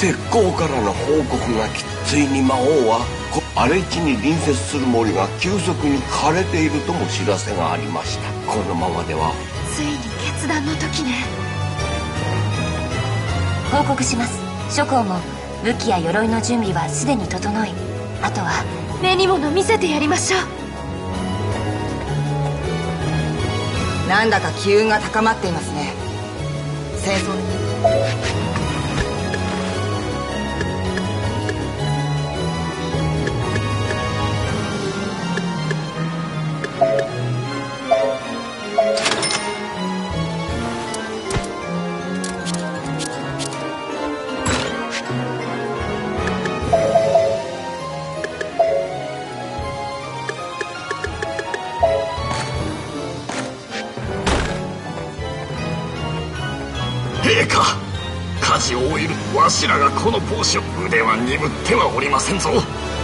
石膏からの報告が来、ついに魔王は荒れ地に隣接する森が急速に枯れているとも知らせがありました。このままではついに決断の時ね。 報告します。諸侯も武器や鎧の準備はすでに整い、あとは目に物見せてやりましょう。 なんだか機運が高まっていますね。戦争陛下、火事を終えるわしらがこの帽子を。腕は鈍ってはおりませんぞ。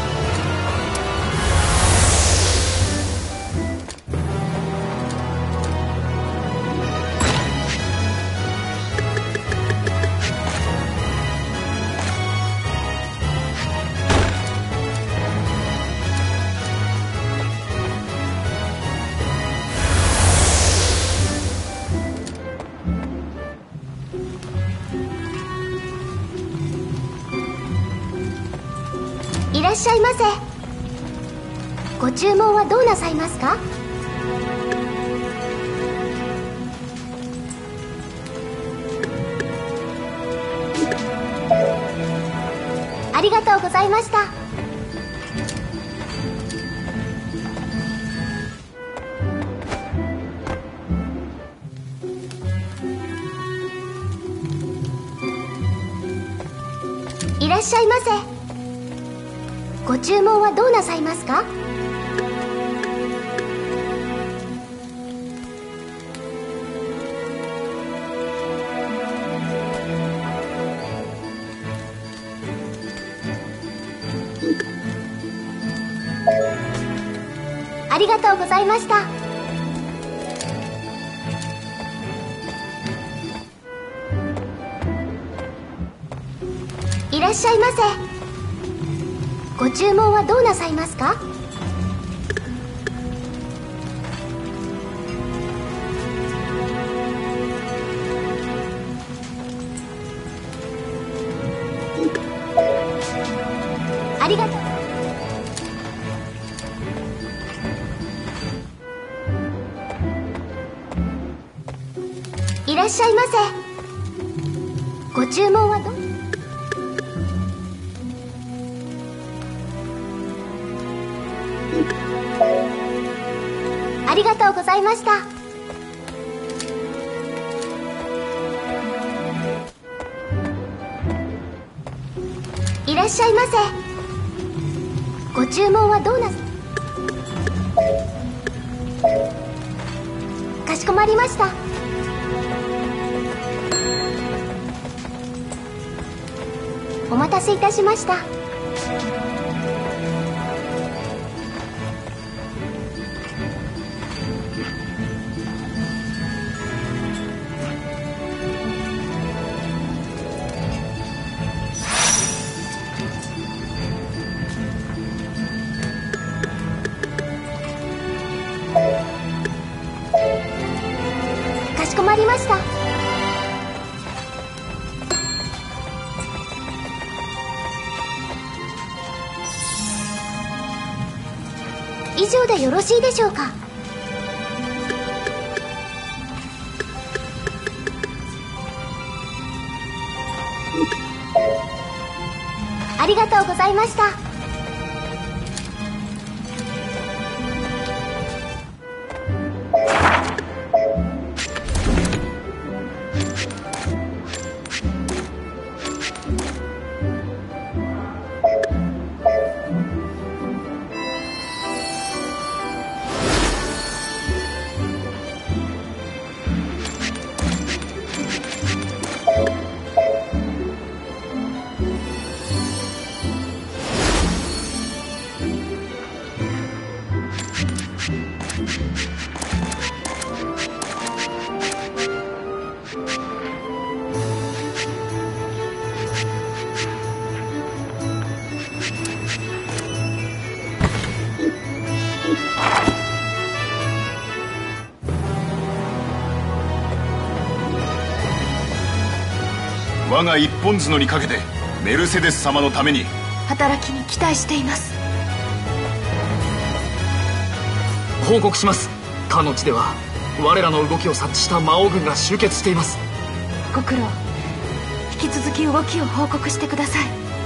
いらっしゃいませ。ご注文はどうなさいますか？ありがとうございました。いらっしゃいませ。ご注文はどうなさいますか？ありがとうございました。いらっしゃいませ。ご注文はどうなさいますか？ありがとう。いらっしゃいませ。ご注文はどう？ありがとうございました。いらっしゃいませ。ご注文はどうなさ？かしこまりました。お待たせいたしました。かしこまりました。以上でよろしいでしょうか？ありがとうございました。 我が一本角にかけてメルセデス様のために。 働きに期待しています。 報告します。かの地では我らの動きを察知した魔王軍が集結しています。 ご苦労。引き続き動きを報告してください。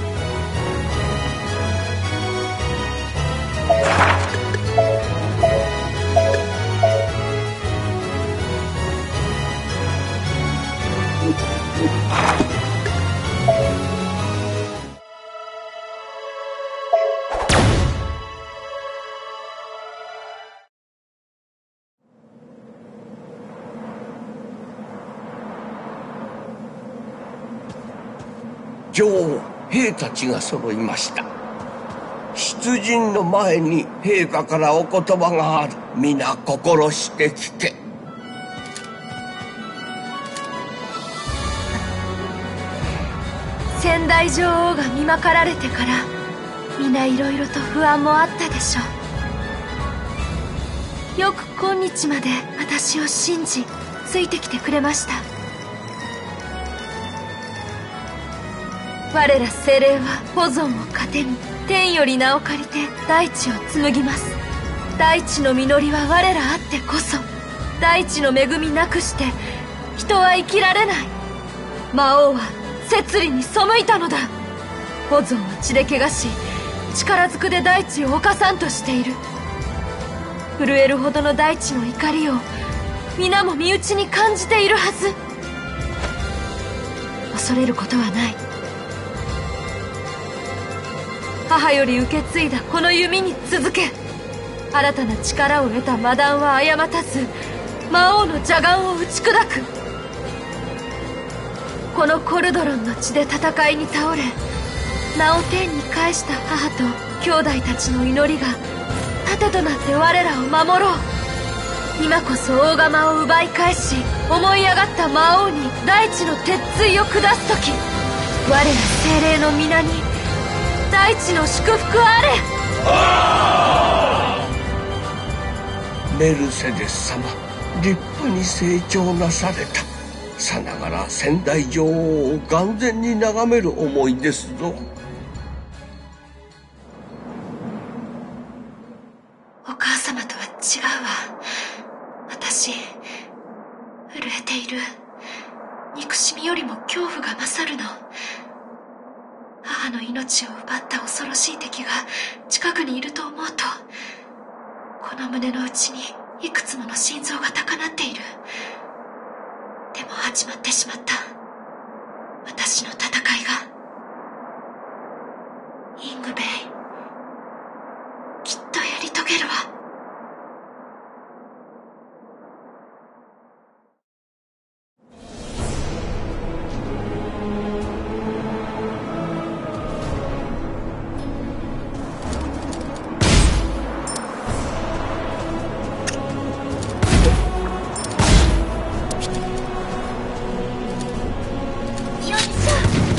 女王、兵たちが揃いました。出陣の前に陛下からお言葉がある。皆心して聞け。 先代女王が見まかられてから皆いろいろと不安もあったでしょう。よく今日まで私を信じついてきてくれました。我ら精霊は保存を糧に天より名を借りて大地を紡ぎます。大地の実りは我らあってこそ。大地の恵みなくして人は生きられない。魔王は摂理に背いたのだ。保存は血で汚し力ずくで大地を侵さんとしている。震えるほどの大地の怒りを皆も身内に感じているはず。恐れることはない。母より受け継いだこの弓に続け。新たな力を得た魔弾は誤たず魔王の邪眼を打ち砕く。このコルドロンの血で戦いに倒れ名を天に返した母と兄弟たちの祈りが盾となって我らを守ろう。今こそ大釜を奪い返し思い上がった魔王に大地の鉄槌を下す時、我ら精霊の皆に大地の祝福あれ。 メルセデス様、立派に成長なされた。さながら先代女王を眼前に眺める思いですぞ。 お母様とは違うわ。私震えている。憎しみよりも恐怖が勝るの。母の命を奪った恐ろしい敵が近くにいると思うと、この胸の内にいくつもの心臓が高鳴っている。でも始まってしまった。私の戦いが。イングベイ、きっとやり遂げるわ。 よいしょ。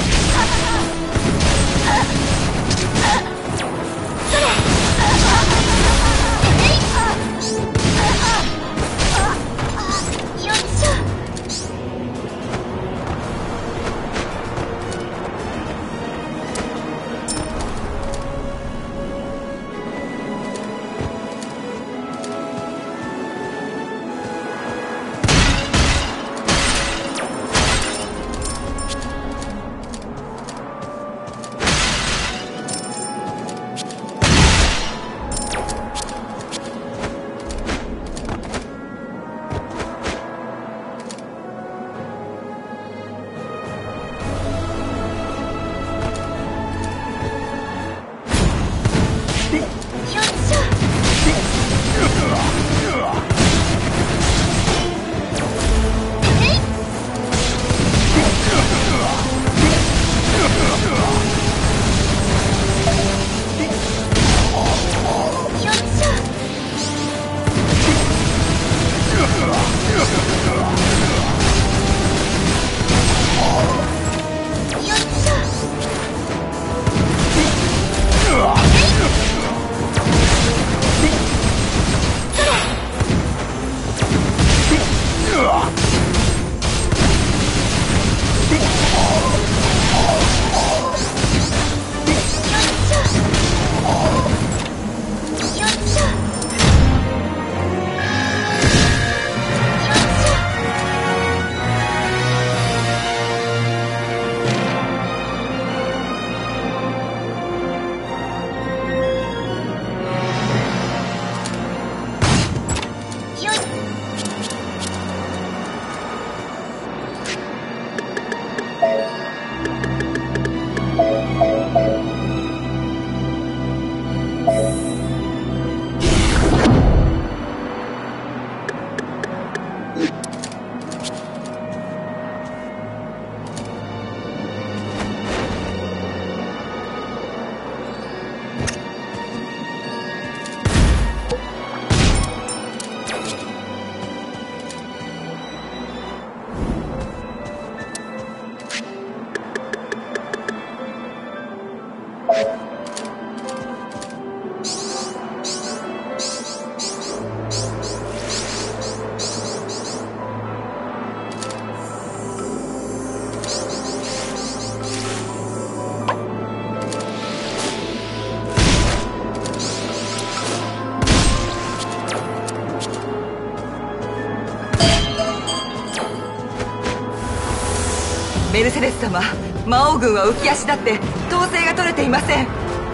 メルセデス様、魔王軍は浮き足立って統制が取れていません。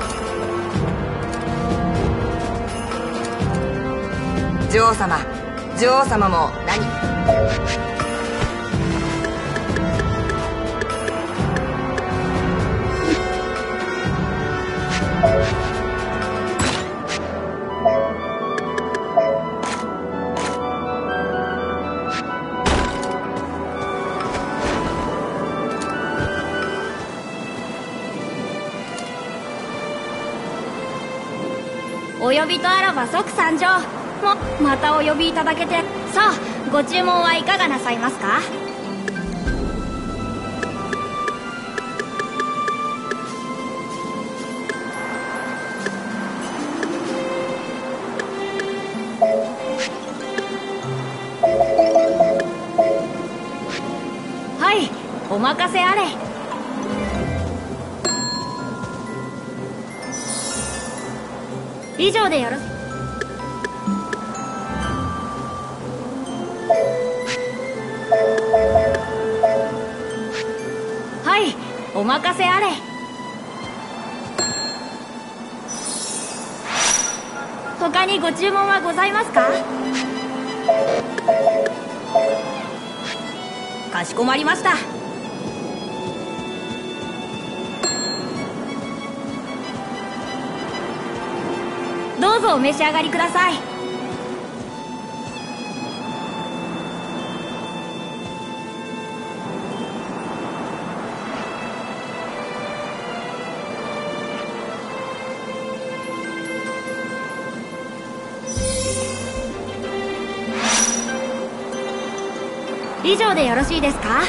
女王様、女王様もお呼びとあらば即参上。またお呼びいただけて。さあ、ご注文はいかがなさいますか？はい、お任せあれ。以上でよろし。はい、お任せあれ。他にご注文はございますか？かしこまりました。どうぞお召し上がりください。以上でよろしいですか？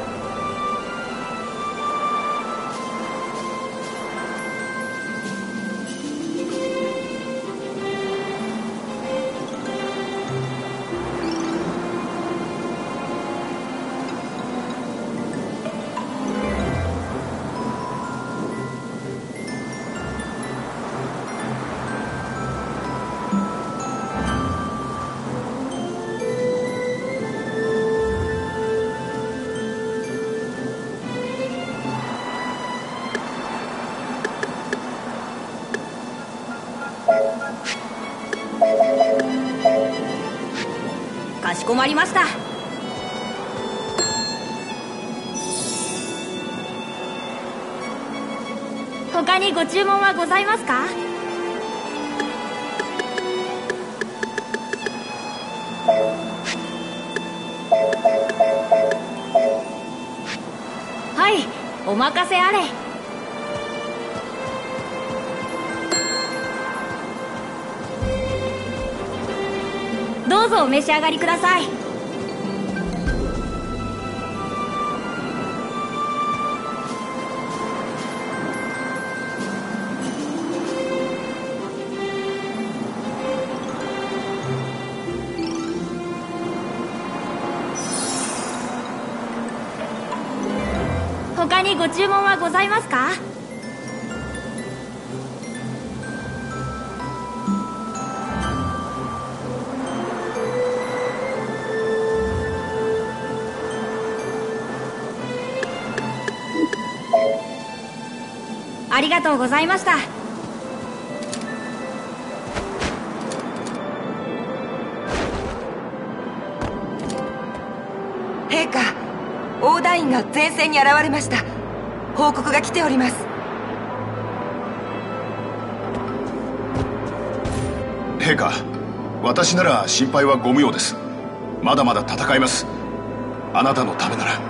かしこまりました。他にご注文はございますか？はい、お任せあれ。どうぞお召し上がりください。他にご注文はございますか？ありがとうございました。 陛下、オーダインが前線に現れました。報告が来ております。 陛下、私なら心配はご無用です。まだまだ戦います。あなたのためなら。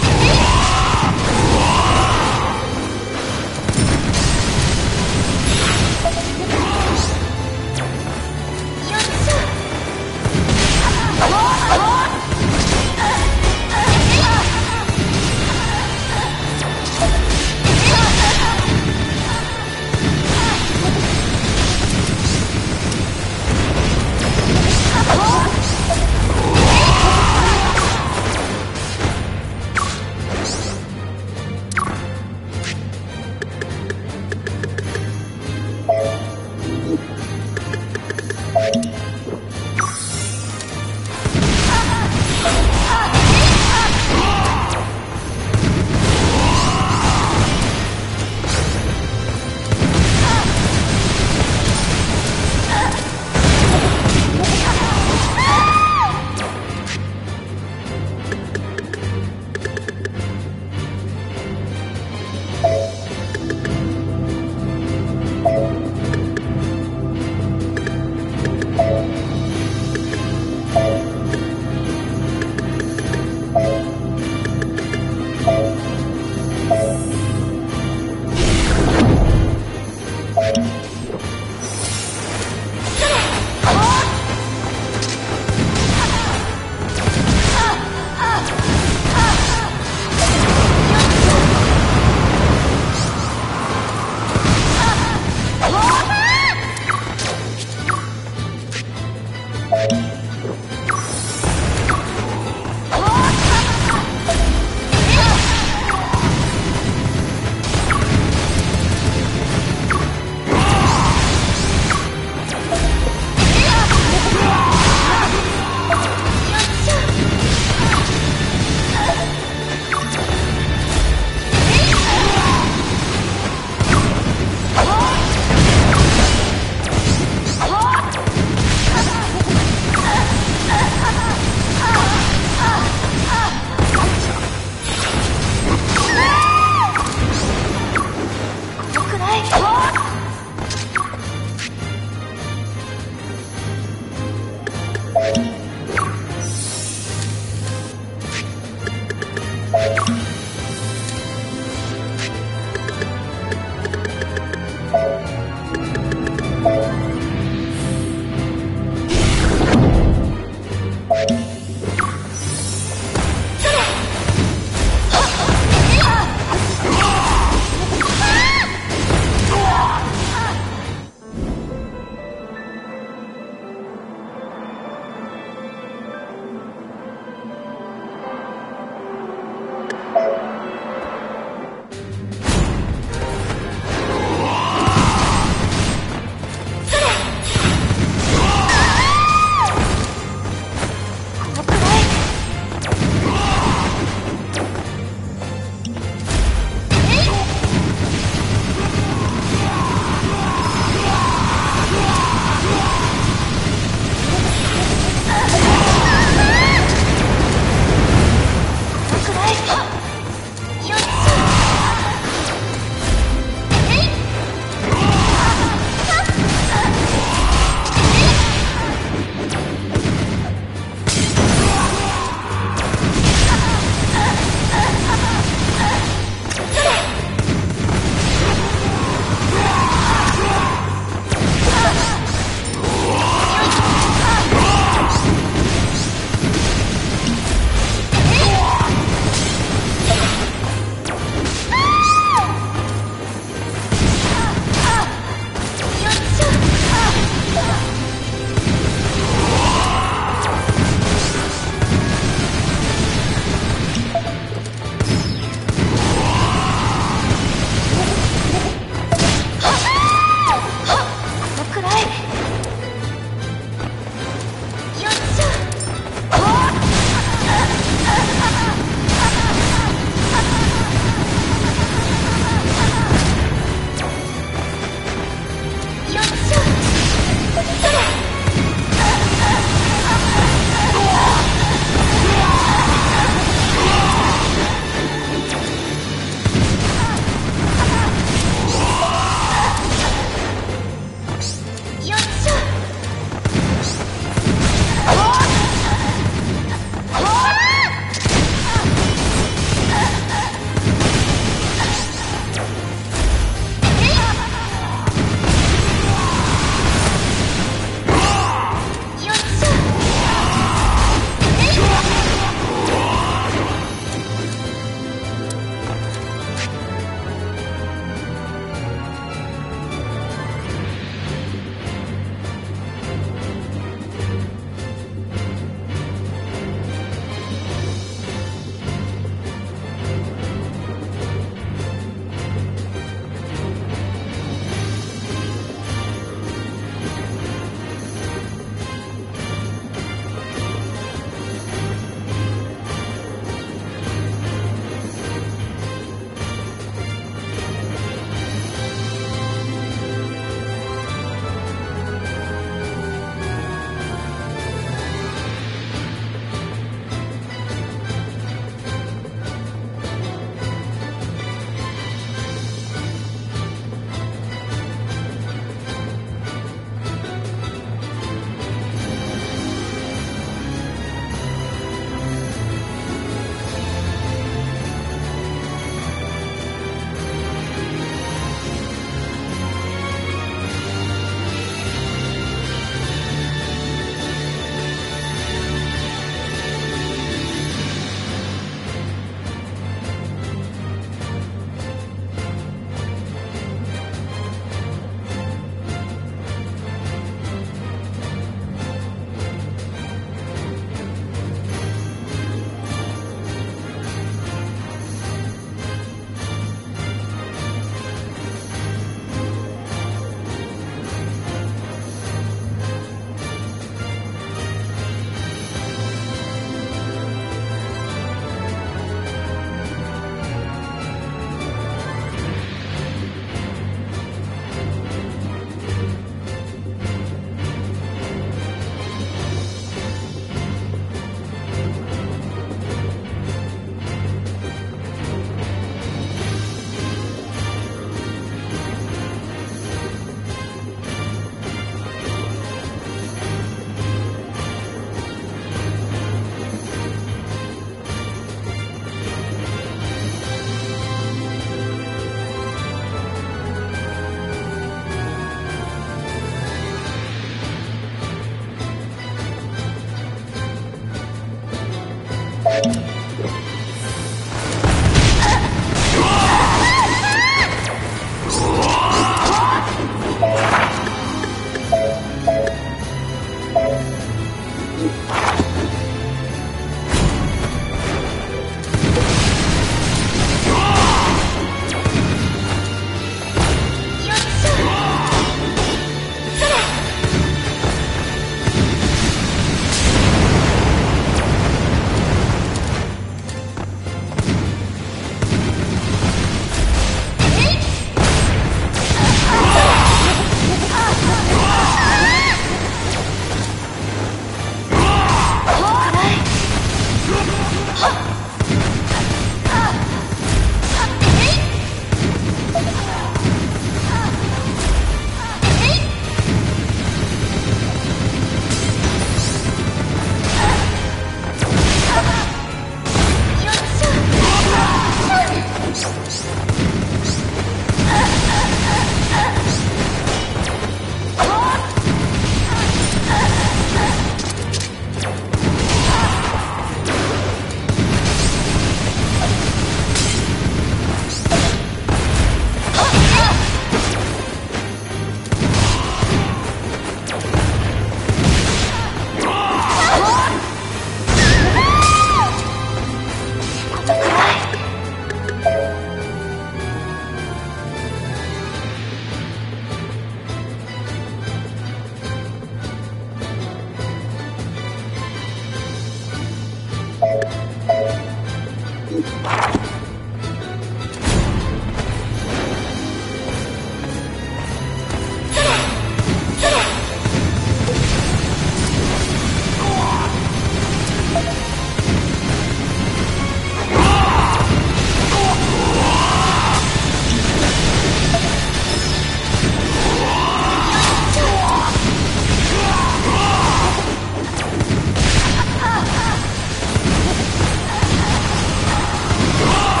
あ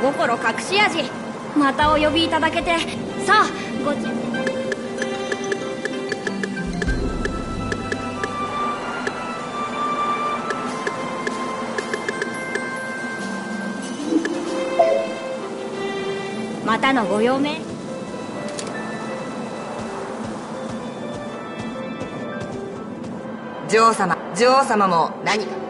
心隠し味、またお呼びいただけて、さあご注文。またのご用命。 女王様も何か。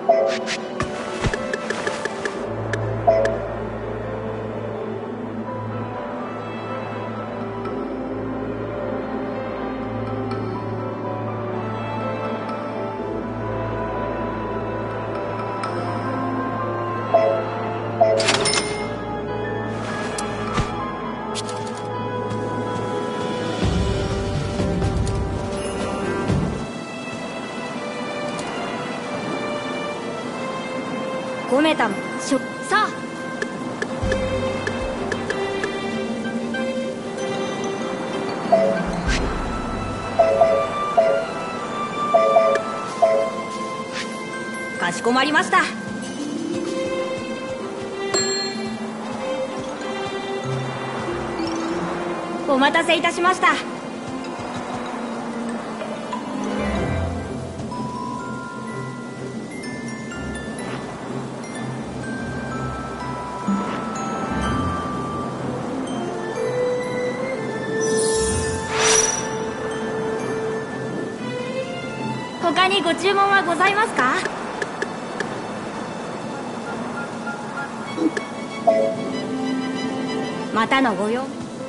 込めたさあ。かしこまりました。お待たせいたしました。他にご注文はございますか？またのご用。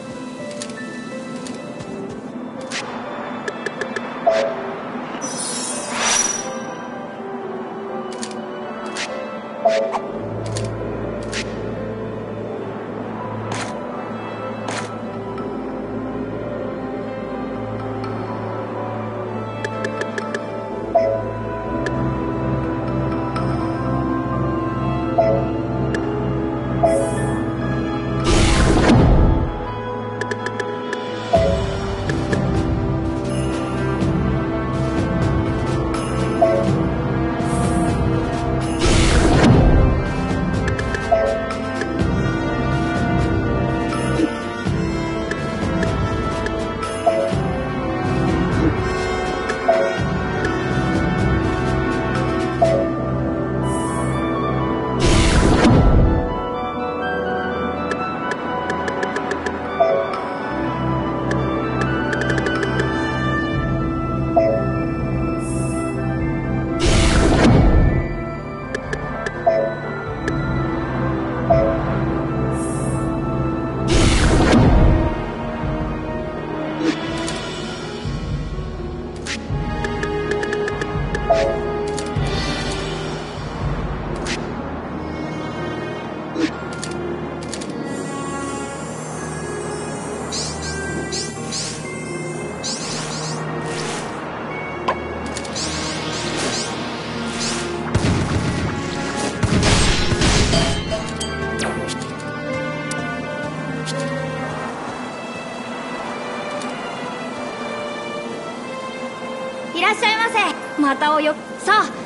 いらっしゃいませ。またおよ。さあ。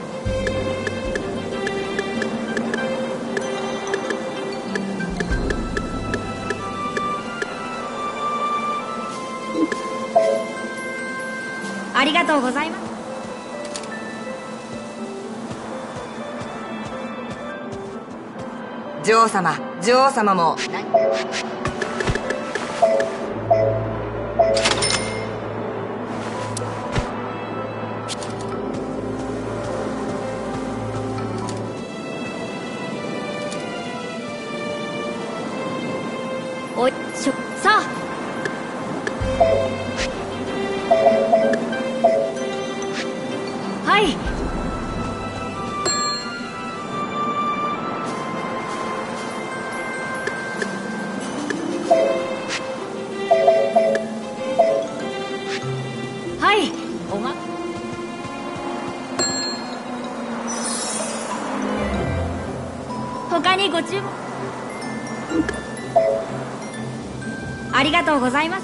ありがとうございます。 女王様もおいさあ。はい。はい。他にご注文。ありがとうございます。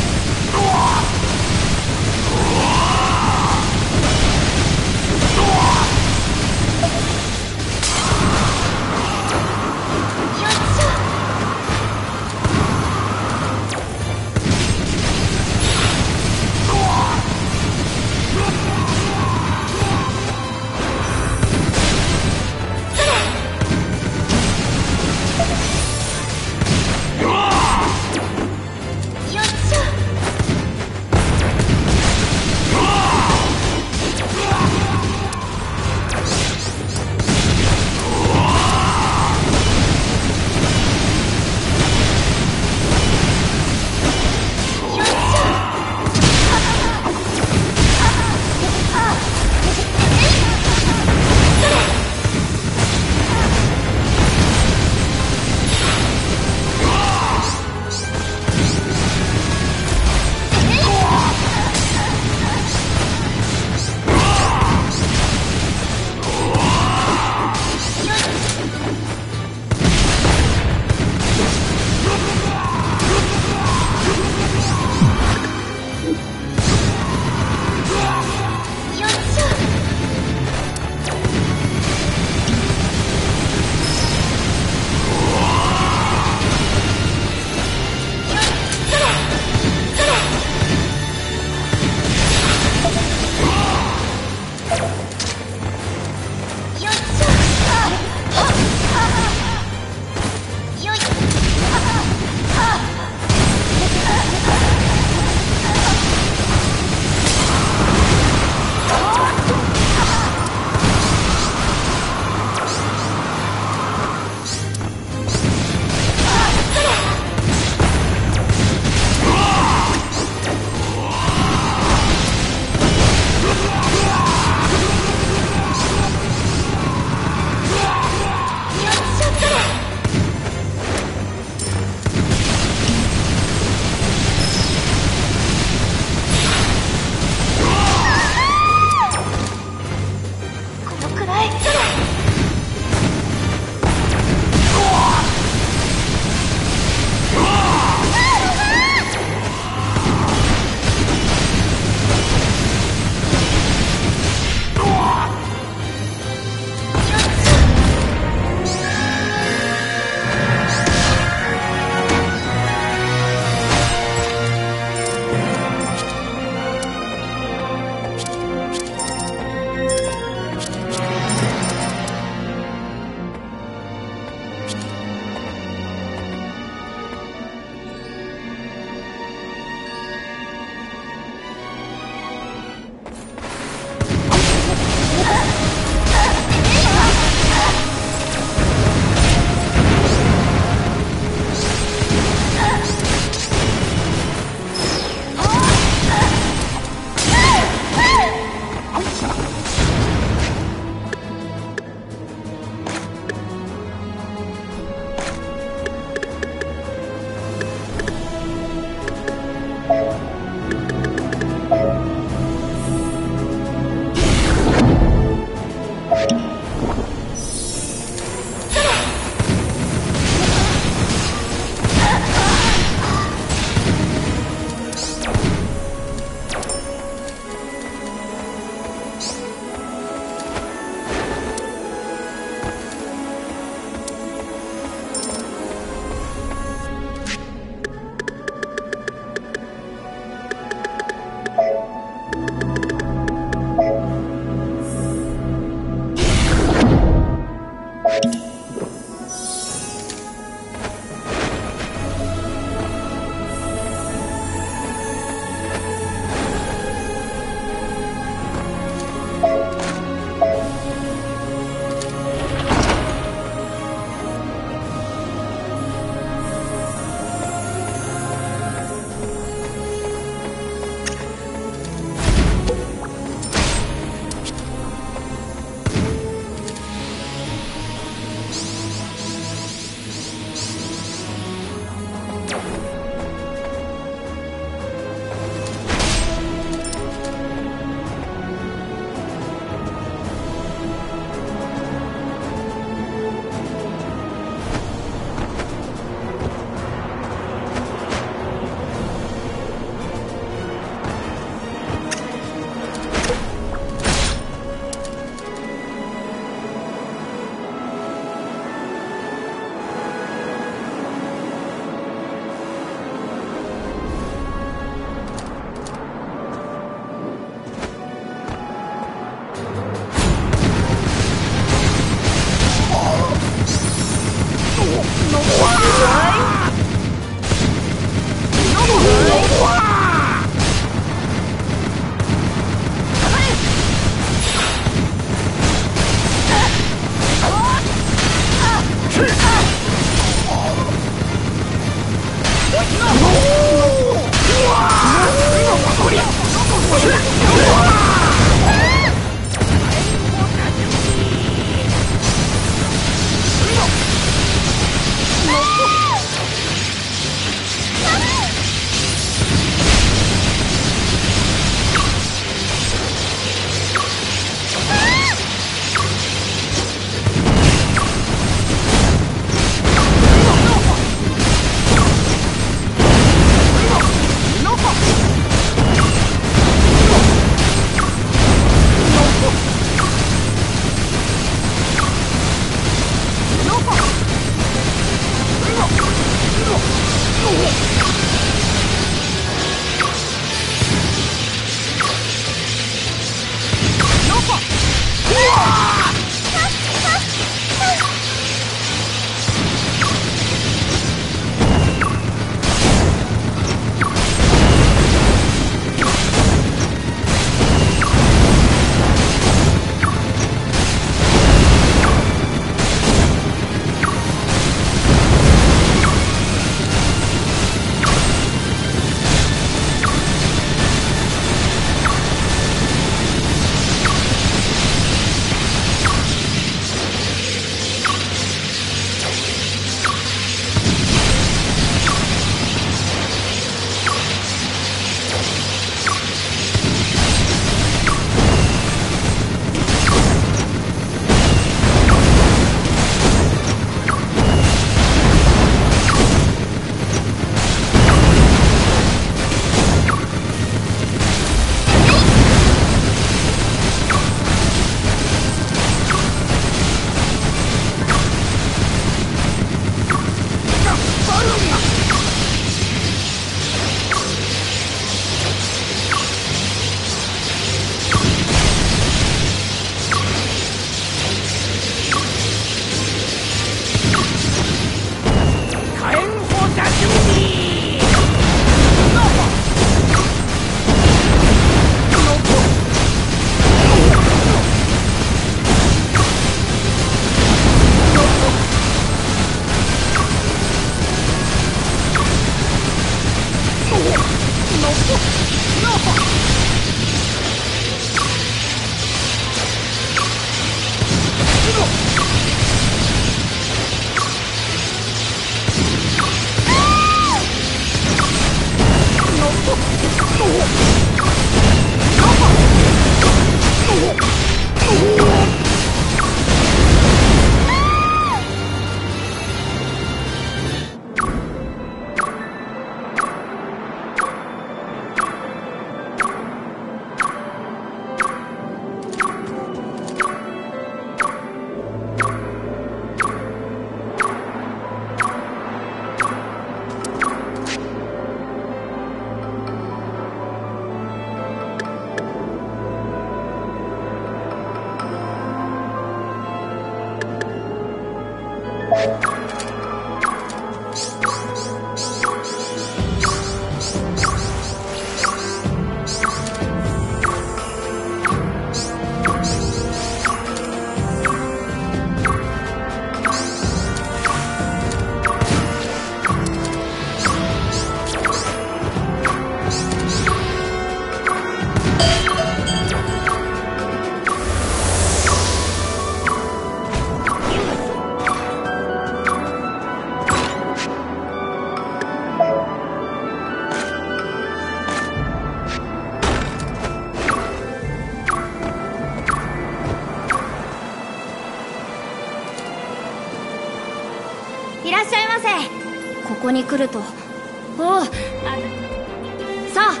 いらっしゃいませ。ここに来ると、おう、さあ。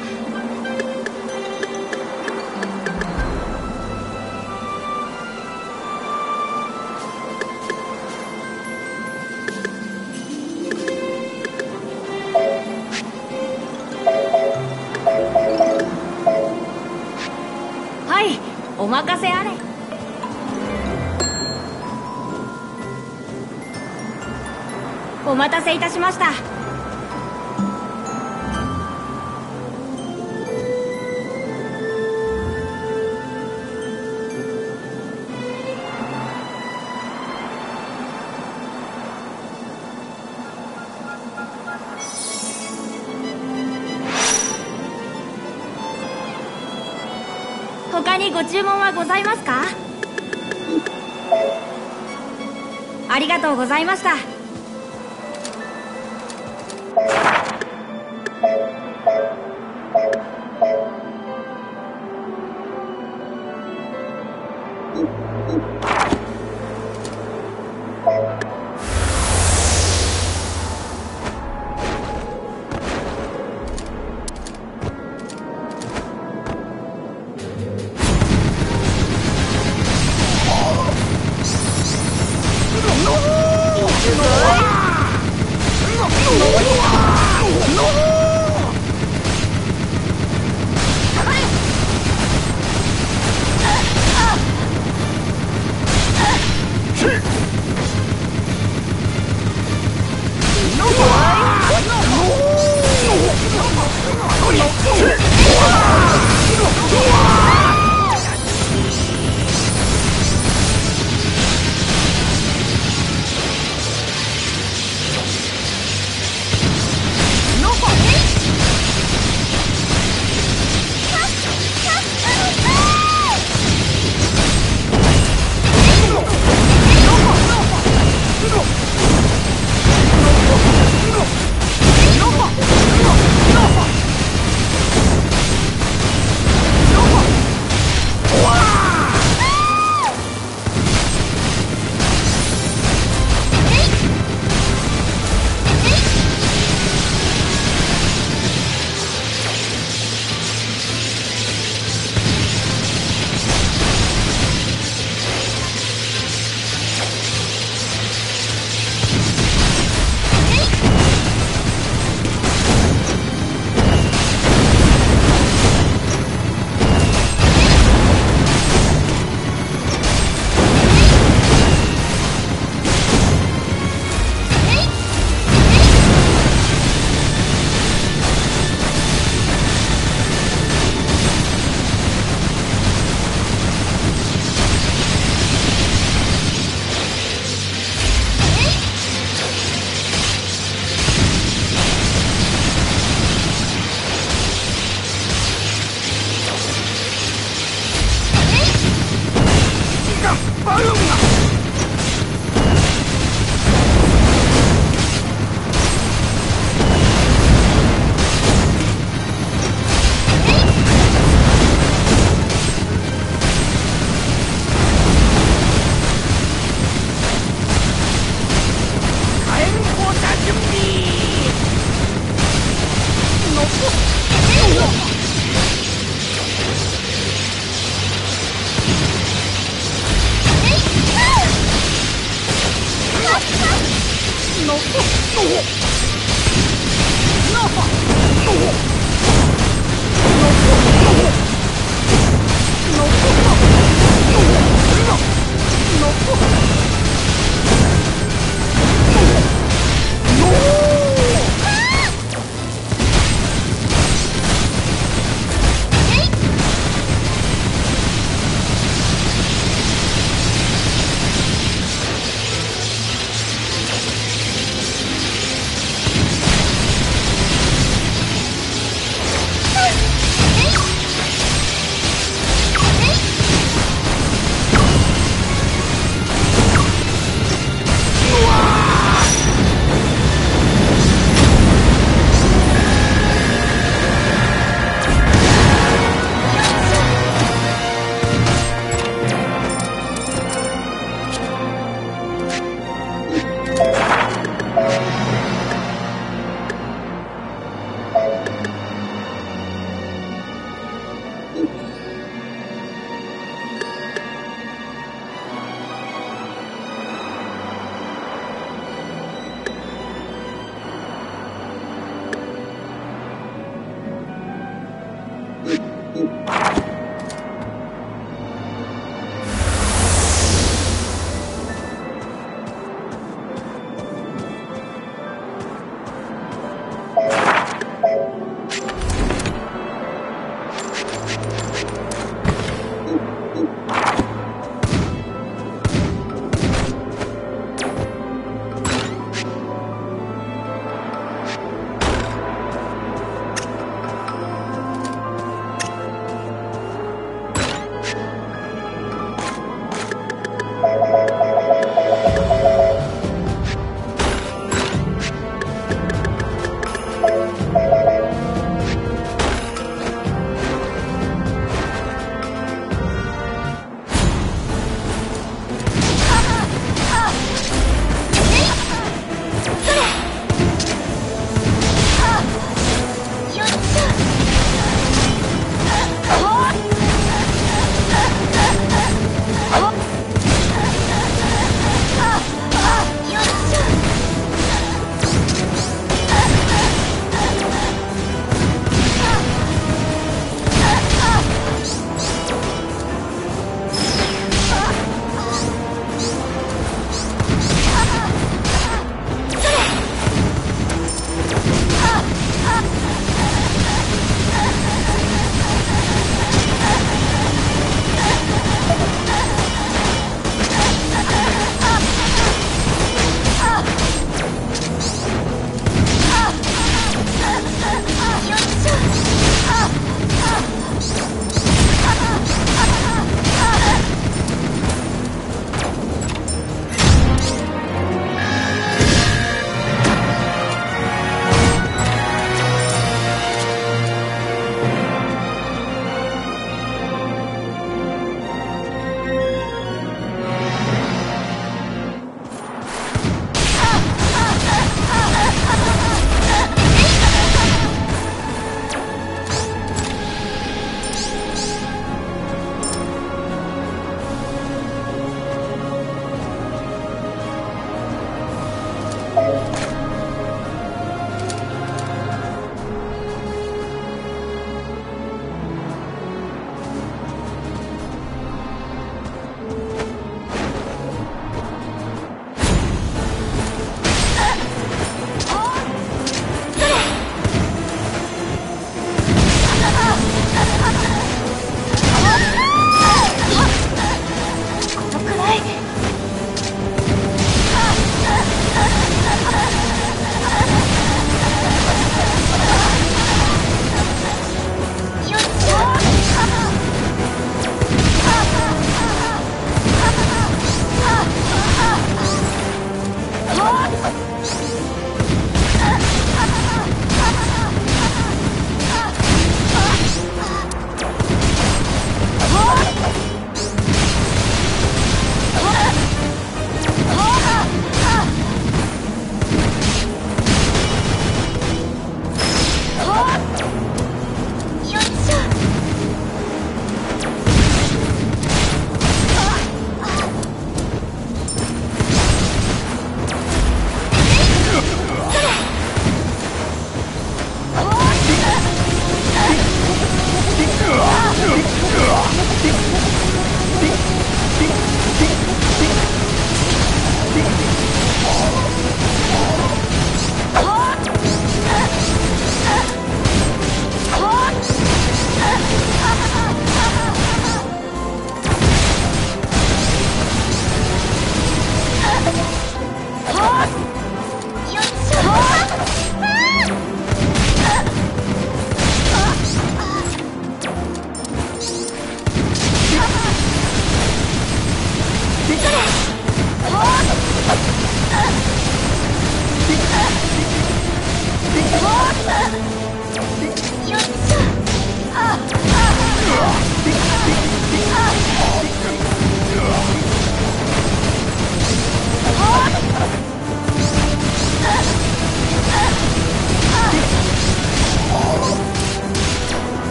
はい、お任せあれ。お待たせいたしました。 他にご注文はございますか？ありがとうございました。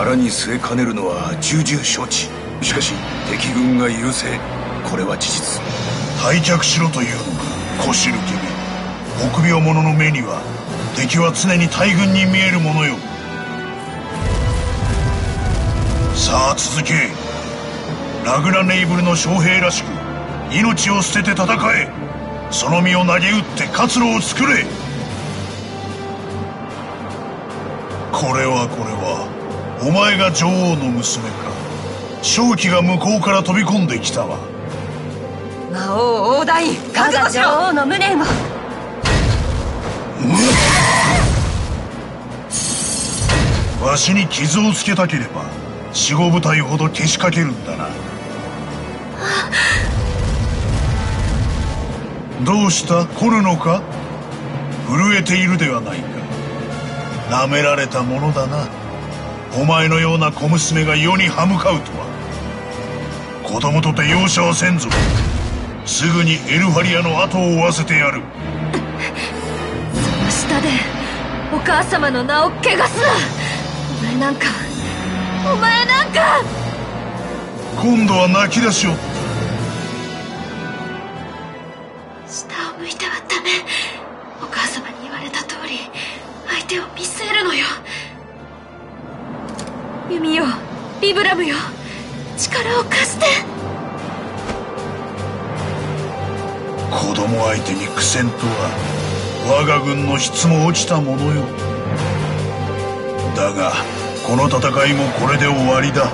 力に据えかねるのは重々承知。しかし敵軍が優勢、これは事実。 退却しろというのか、腰抜けめ。臆病者の目には敵は常に大軍に見えるものよ。さあ続け。ラグナネイブルの将兵らしく命を捨てて戦え。その身を投げ打って活路を作れ。これはお前が女王の娘か。正気が向こうから飛び込んできたわ。 魔王オーダイン、覚悟しろ。 我が女王の無念を。 わしに傷をつけたければ四五部隊ほどけしかけるんだな。どうした、来るのか。震えているではないか。舐められたものだな。お前のような小娘が世に歯向かうとは。子供とて容赦はせんぞ。すぐにエルファリアの後を追わせてやる。 その下でお母様の名を汚すな。お前なんか今度は泣き出しおった。 下を向いてはダメ。お母様に言われた通り相手を見据えるのよ。弓よ、ビブラムよ、力を貸して。 子供相手に苦戦とは我が軍の質も落ちたものよ。だがこの戦いもこれで終わりだ。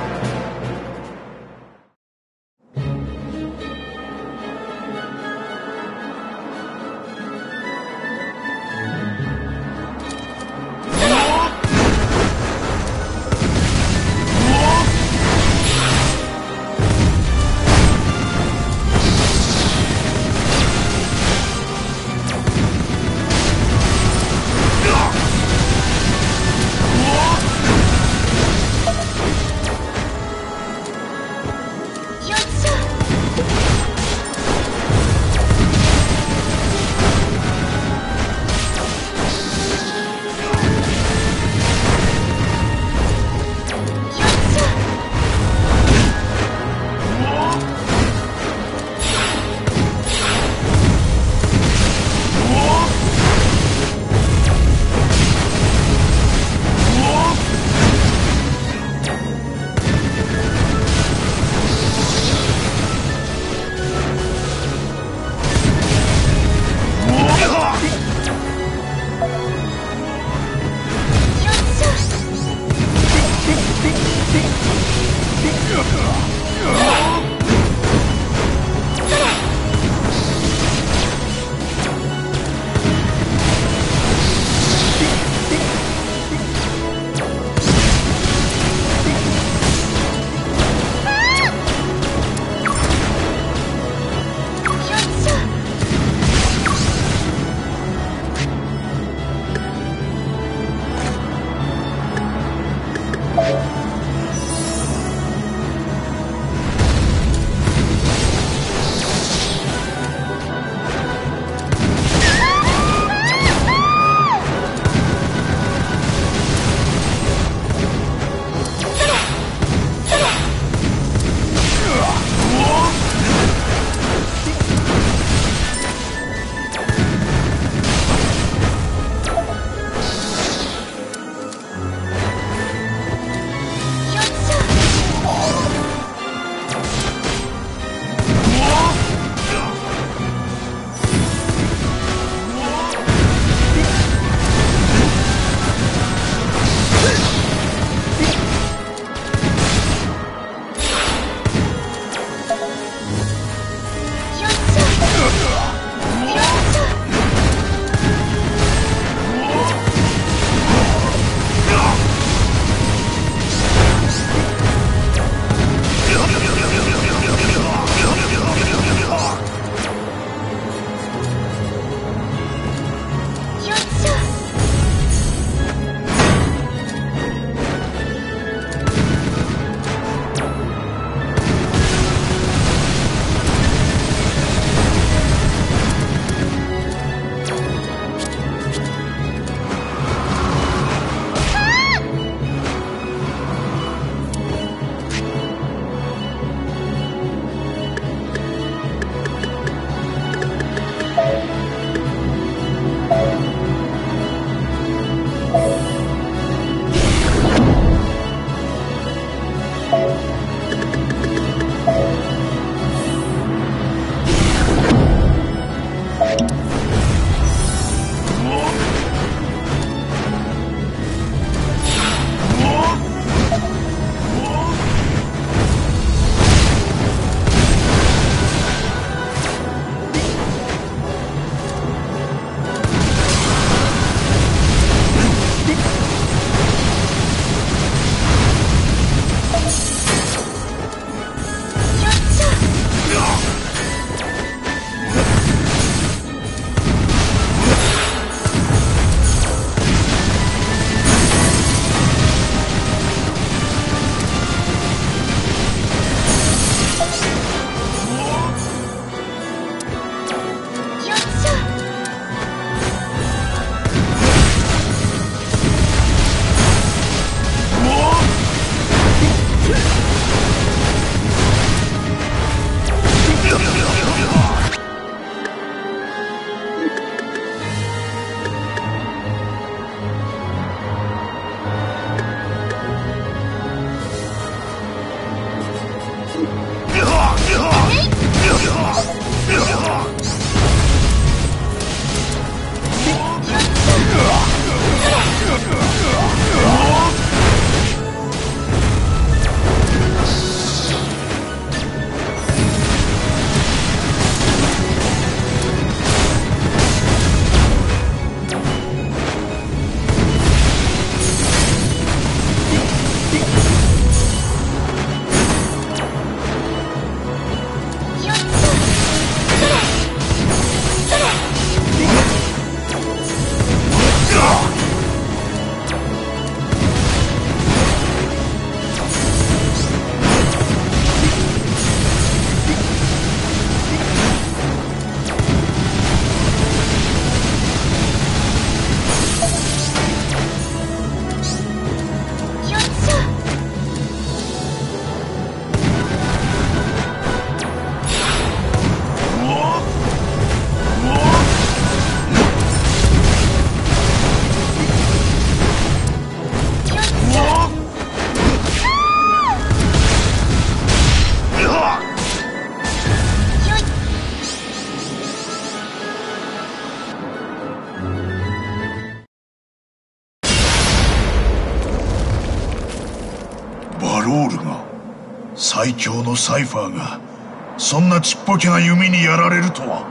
最強のサイファーがそんなちっぽけな弓にやられるとは。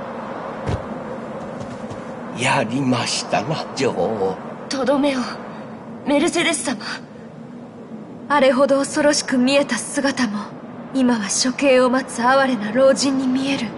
やりましたな、女王。 とどめを、メルセデス様。あれほど恐ろしく見えた姿も、今は処刑を待つ哀れな老人に見える。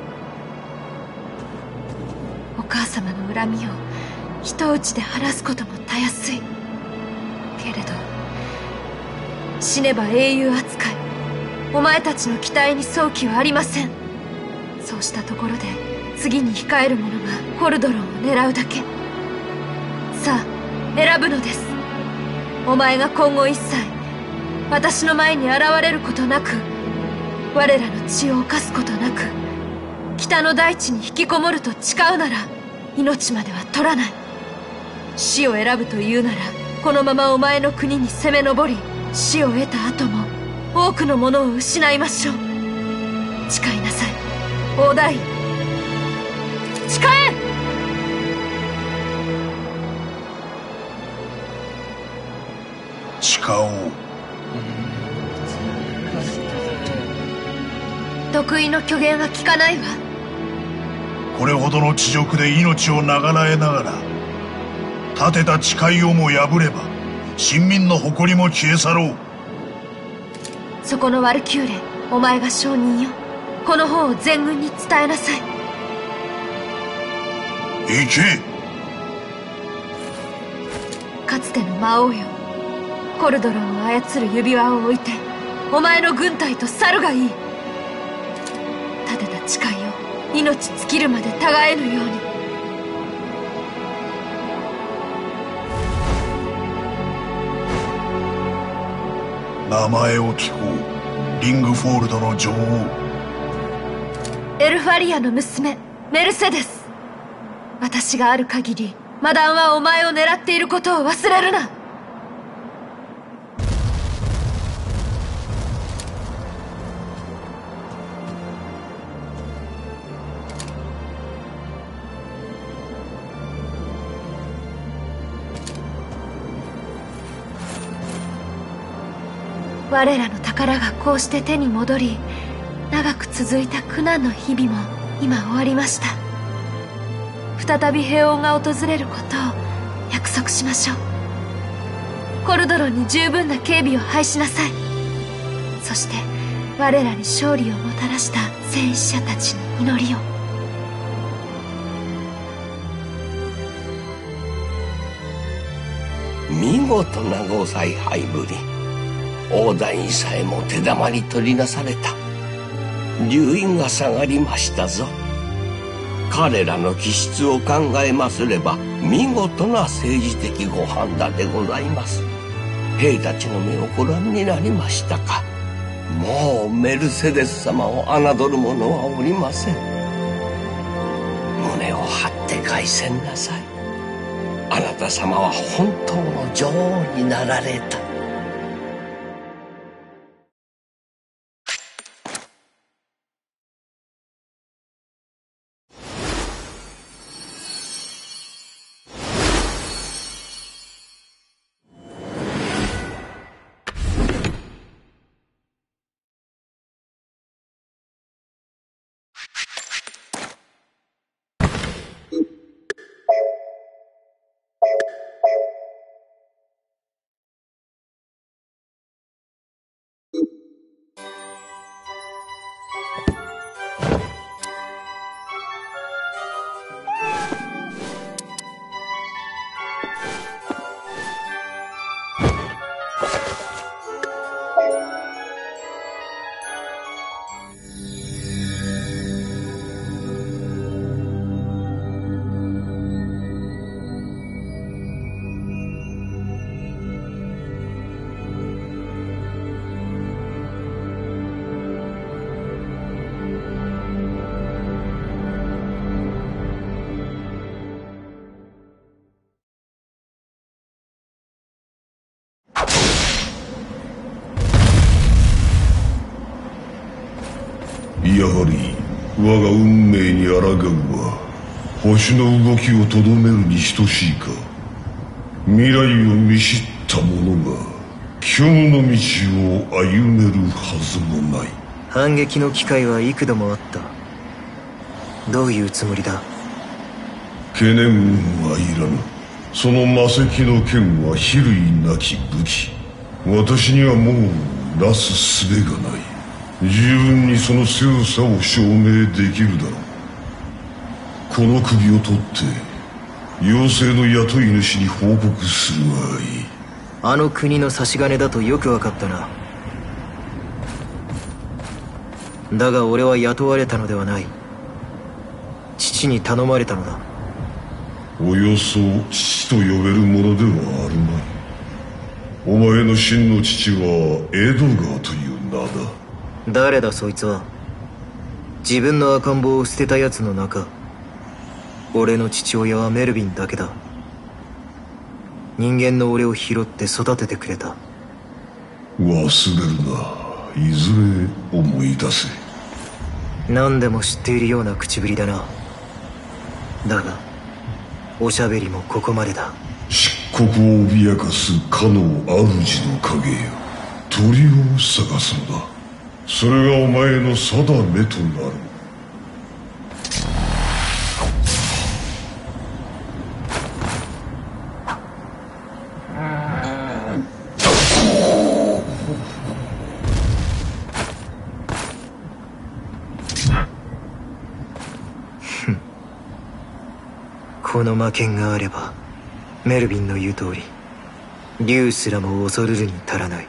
お母様の恨みを一打ちで晴らすこともたやすいけれど、死ねば英雄扱い、お前たちの期待に早期はありません。そうしたところで次に控える者がコルドロンを狙うだけ。さあ選ぶのです。お前が今後一切私の前に現れることなく、我らの血を犯すことなく、北の大地に引きこもると誓うなら、命までは取らない。死を選ぶというなら、このままお前の国に攻め上り、死を得た後も多くのものを失いましょう。誓いなさい、大大誓え。 誓おう。 得意の虚言は聞かないわ。 これほどの恥辱で命を長らえながら、立てた誓いをも破れば臣民の誇りも消え去ろう。 そこのワルキューレ、お前が証人よ。この方を全軍に伝えなさい。 行け。 かつての魔王よ、コルドロンを操る指輪を置いてお前の軍隊と去るがいい。立てた誓いを命尽きるまでたがえぬように。 名前を聞こう。リングフォールドの女王、 エルファリアの娘メルセデス。私がある限りマダンはお前を狙っていることを忘れるな。我らの宝がこうして手に戻り、長く続いた苦難の日々も今終わりました。再び平穏が訪れることを約束しましょう。コルドロンに十分な警備を配しなさい。そして我らに勝利をもたらした戦死者たちに祈りを。 見事なご采配ぶり。大台さえも手玉に取りなされた。留飲が下がりましたぞ。彼らの気質を考えますれば見事な政治的ご判断でございます。兵たちの目をご覧になりましたか。もうメルセデス様を侮る者はおりません。胸を張って凱旋なさい。あなた様は本当の女王になられた。 やはり我が運命に抗うは星の動きをとどめるに等しいか。未来を見知った者が虚無の道を歩めるはずもない。 反撃の機会は幾度もあった。どういうつもりだ？ 懸念はいらぬ。その魔石の剣は比類なき武器。私にはもうなす術がない。十分にその強さを証明できるだろう。この首を取って妖精の雇い主に報告するがいい。 あの国の差し金だとよく分かったな。だが俺は雇われたのではない。父に頼まれたのだ。 およそ父と呼べるものではあるまい。お前の真の父はエドガーという名だ。 誰だそいつは。自分の赤ん坊を捨てた奴の中。俺の父親はメルヴィンだけだ。人間の俺を拾って育ててくれた。 忘れるな。いずれ思い出せ。 何でも知っているような口ぶりだな。だがおしゃべりもここまでだ。 漆黒を脅かすかの主の影よ。鳥を探すのだ。それがお前の定めとなる。 この魔剣があればメルヴィンの言う通り竜すらも恐るるに足らない。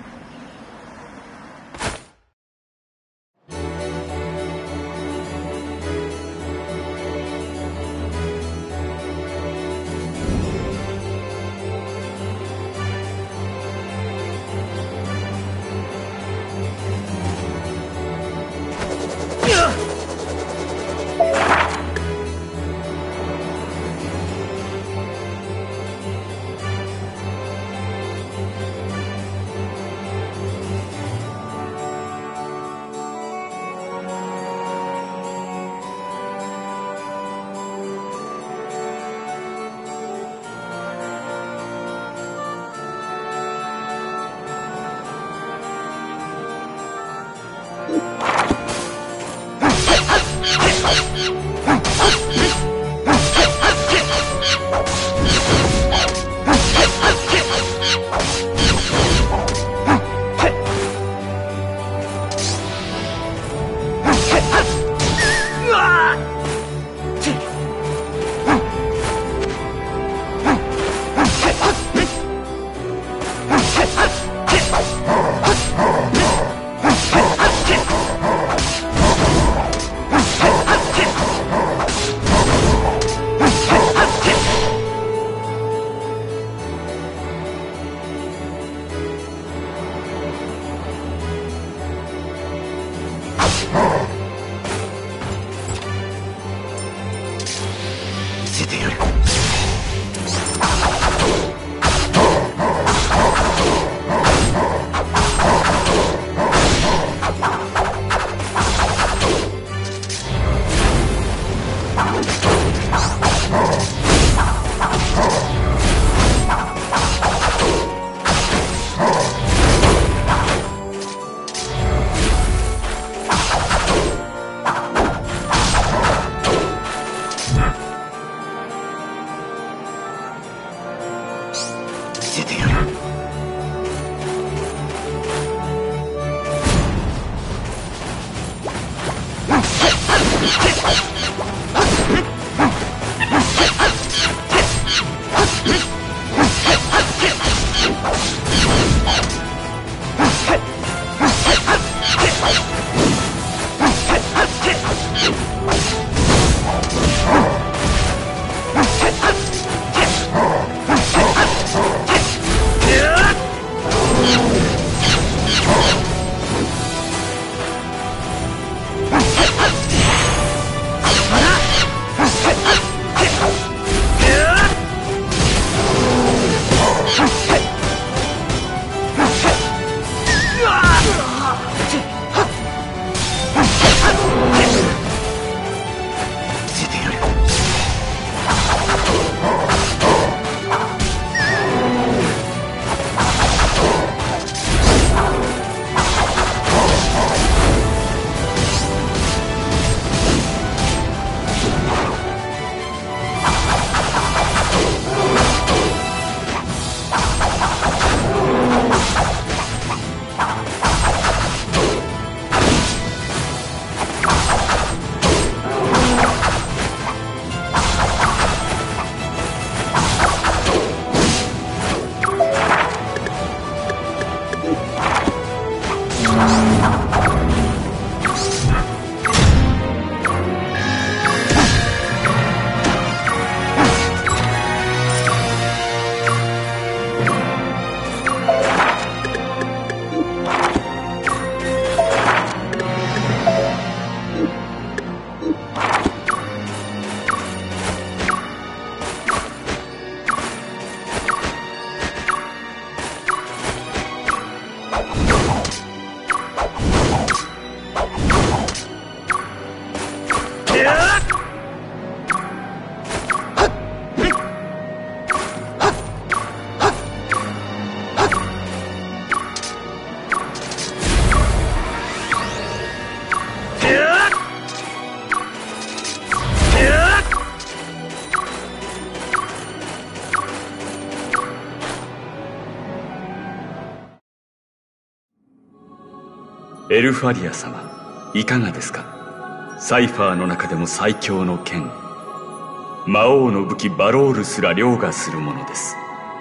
エルファリア様、いかがですか。サイファーの中でも最強の剣、魔王の武器バロールすら凌駕するものです。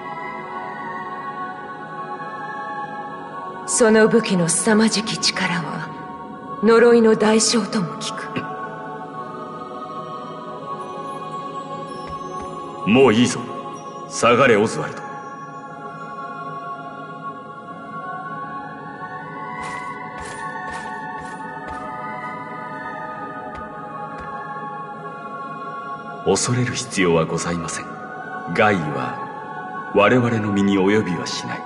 その武器の凄まじき力は呪いの代償とも聞く。もういいぞ、下がれオズワルド。恐れる必要はございません。害は我々の身に及びはしない。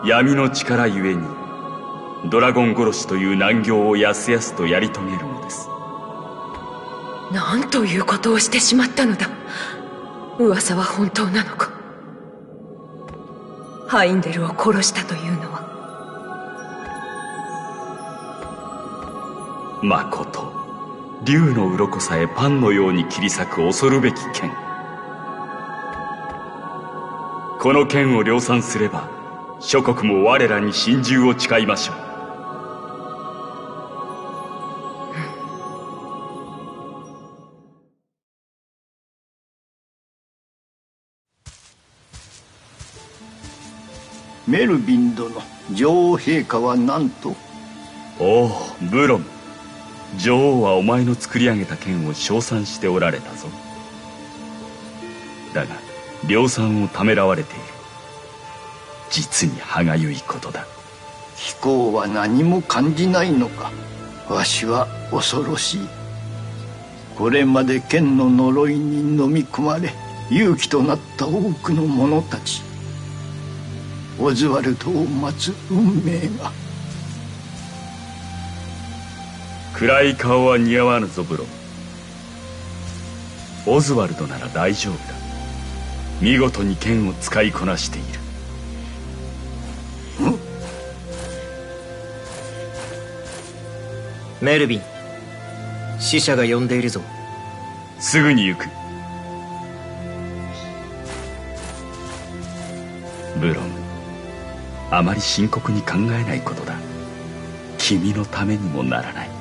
闇の力ゆえにドラゴン殺しという難行をやすやすとやり遂げるのです。 何ということをしてしまったのだ。噂は本当なのか。ハインデルを殺したというのは。 まこと、竜の鱗さえパンのように切り裂く恐るべき剣。この剣を量産すれば諸国も我らに心中を誓いましょう。 メルビン殿、女王陛下は何と。 おお、ブロム、女王はお前の作り上げた剣を称賛しておられたぞ。だが量産をためらわれている。実に歯がゆいことだ。 貴公は何も感じないのか。わしは恐ろしい。これまで剣の呪いに飲み込まれ勇気となった多くの者たち。オズワルドを待つ運命が。 暗い顔は似合わぬぞブロム。オズワルドなら大丈夫だ。見事に剣を使いこなしている。 メルビン、使者が呼んでいるぞ。 すぐに行く。ブロム、あまり深刻に考えないことだ。君のためにもならない。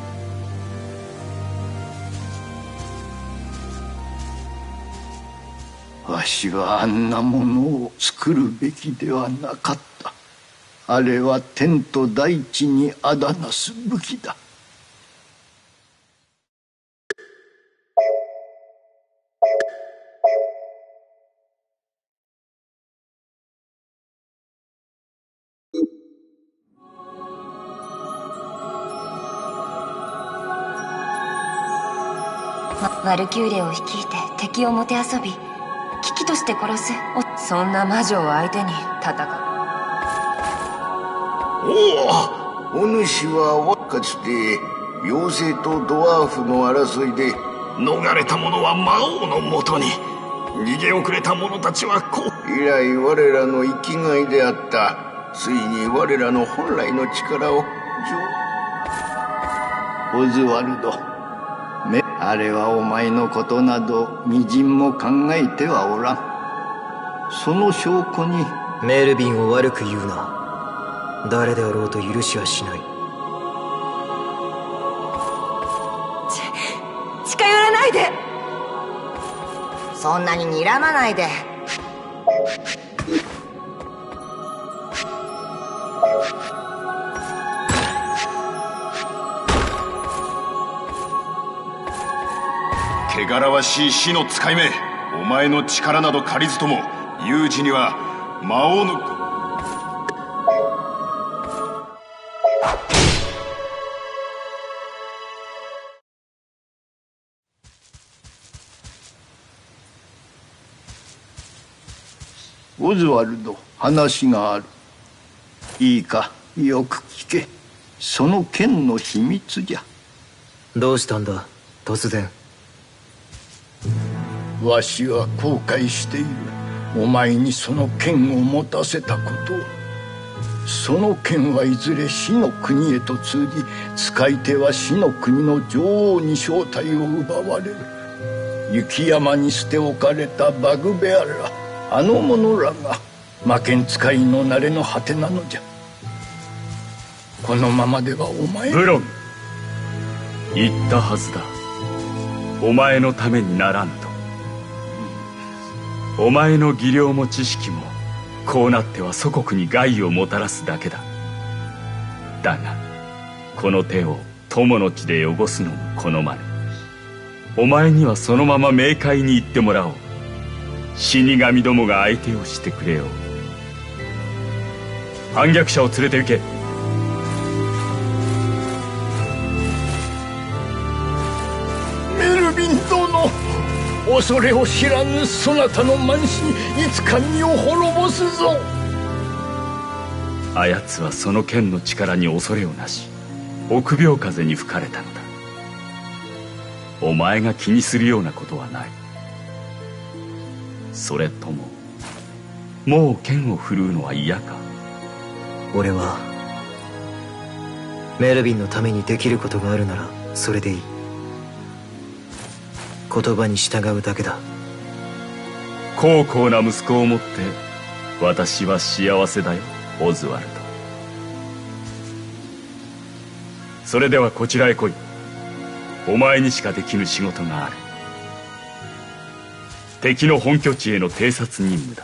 わしはあんなものを作るべきではなかった。あれは天と大地にあだなす武器だ。 ワルキューレを率いて敵をもてあそび、危機として殺す。 そんな魔女を相手に戦う。 お主はかつて妖精とドワーフの争いで逃れた者は魔王のもとに、逃げ遅れた者たちは以来我らの生きがいであった。ついに我らの本来の力を。 オズワルド、あれはお前のことなどみじんも考えてはおらん。その証拠に。 メルビンを悪く言うな。誰であろうと許しはしない。 近寄らないで。 そんなに睨まないで。 汚らわしい死の使い目、お前の力など借りずとも有事には魔王の。 オズワルド、話がある。いいか、よく聞け。その剣の秘密じゃ。 どうしたんだ、 突然。 わしは後悔している。お前にその剣を持たせたことを。その剣はいずれ死の国へと通じ、使い手は死の国の女王に正体を奪われる。雪山に捨て置かれたバグベアら、あの者らが魔剣使いの慣れの果てなのじゃ。このままではお前。 ブロン、言ったはずだ。お前のためにならんと。お前の技量も知識もこうなっては祖国に害をもたらすだけだ。だがこの手を友の血で汚すのも好まぬ。お前にはそのまま冥界に行ってもらおう。死神どもが相手をしてくれよう。反逆者を連れて行け。 メルビン殿、恐れを知らぬそなたの慢心、いつか身を滅ぼすぞ。 あやつはその剣の力に恐れをなし、臆病風に吹かれたのだ。お前が気にするようなことはない。それとももう剣を振るうのは嫌か。 俺はメルビンのためにできることがあるならそれでいい。言葉に従うだけだ。 高校な息子を持って私は幸せだよ、オズワルド。それではこちらへ来い。お前にしかできぬ仕事がある。敵の本拠地への偵察任務だ。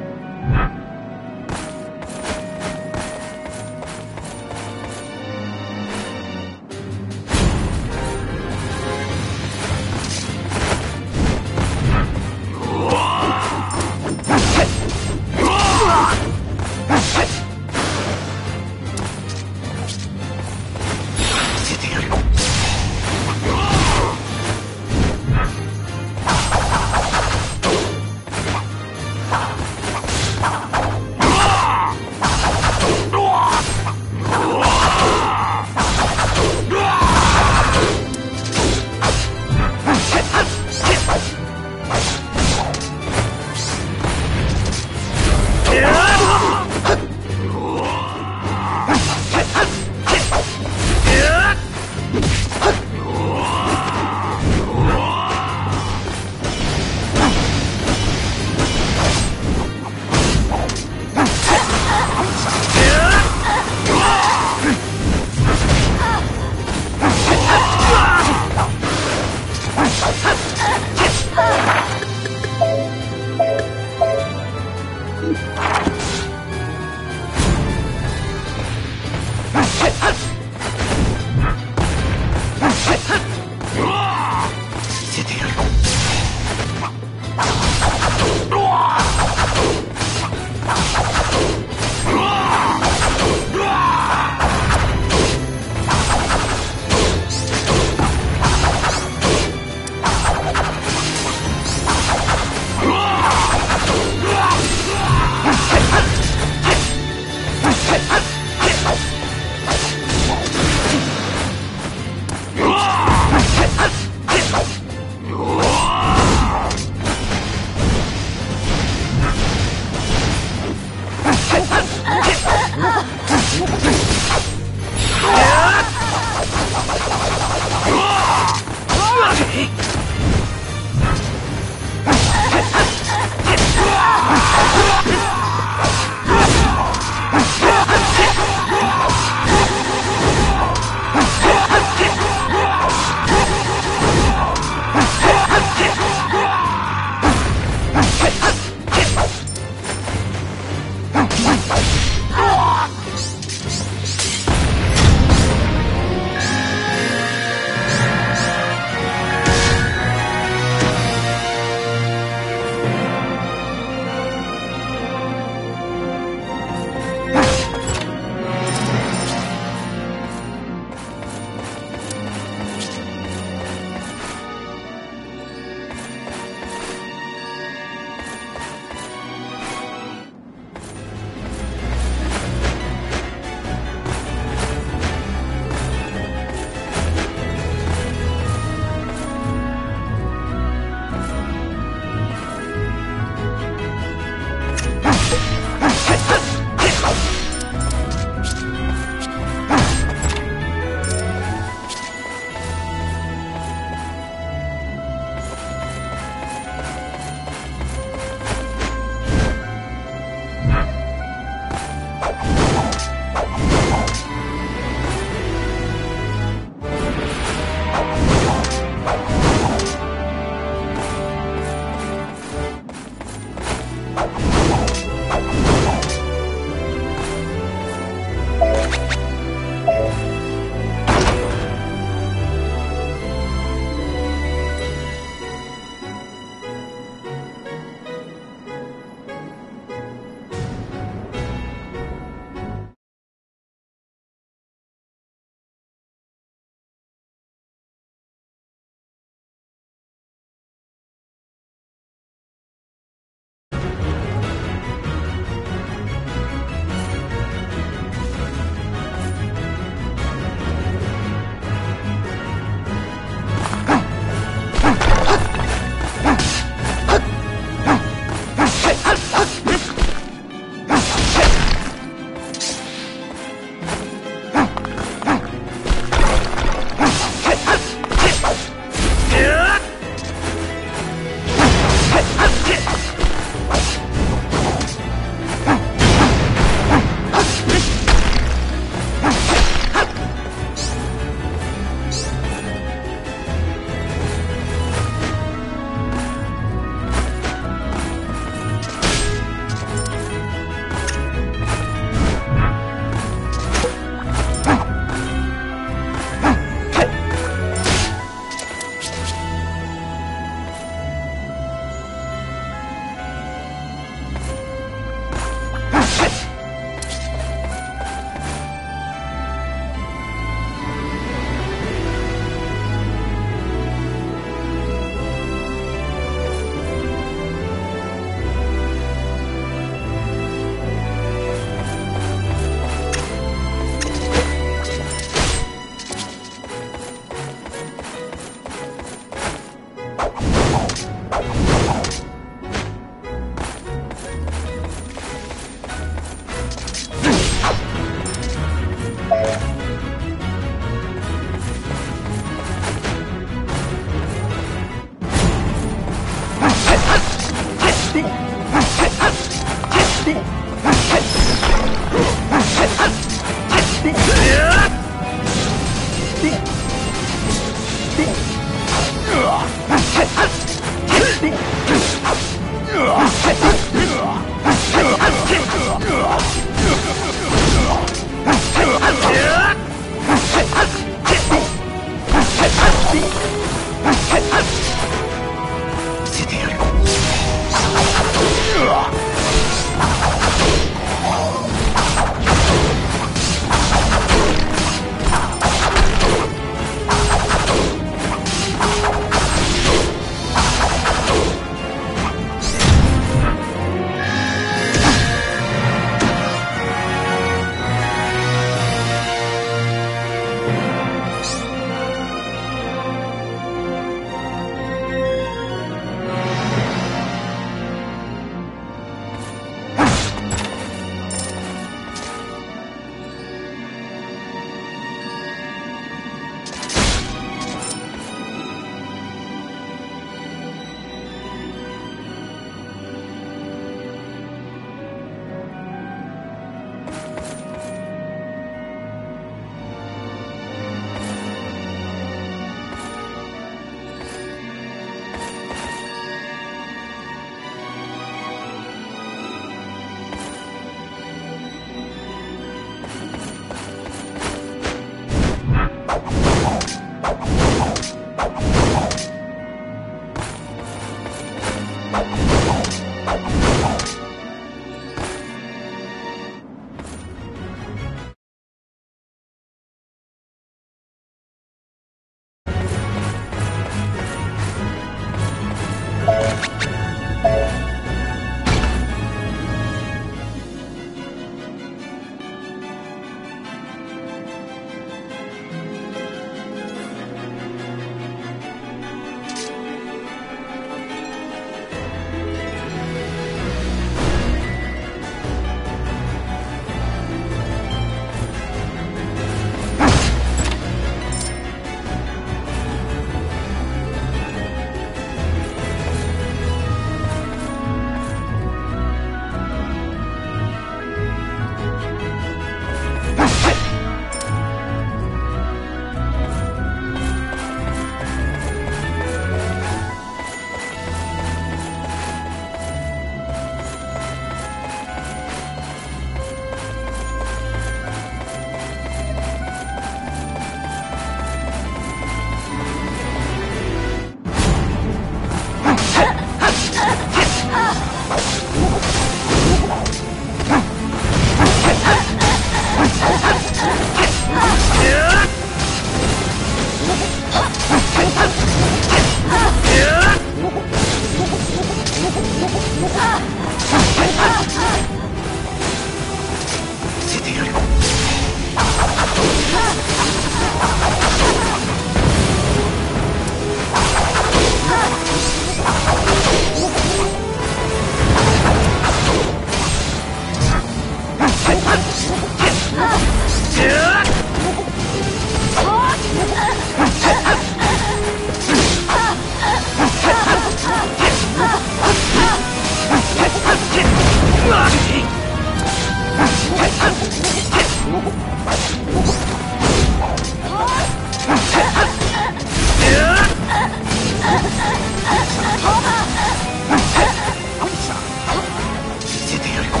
せてやる。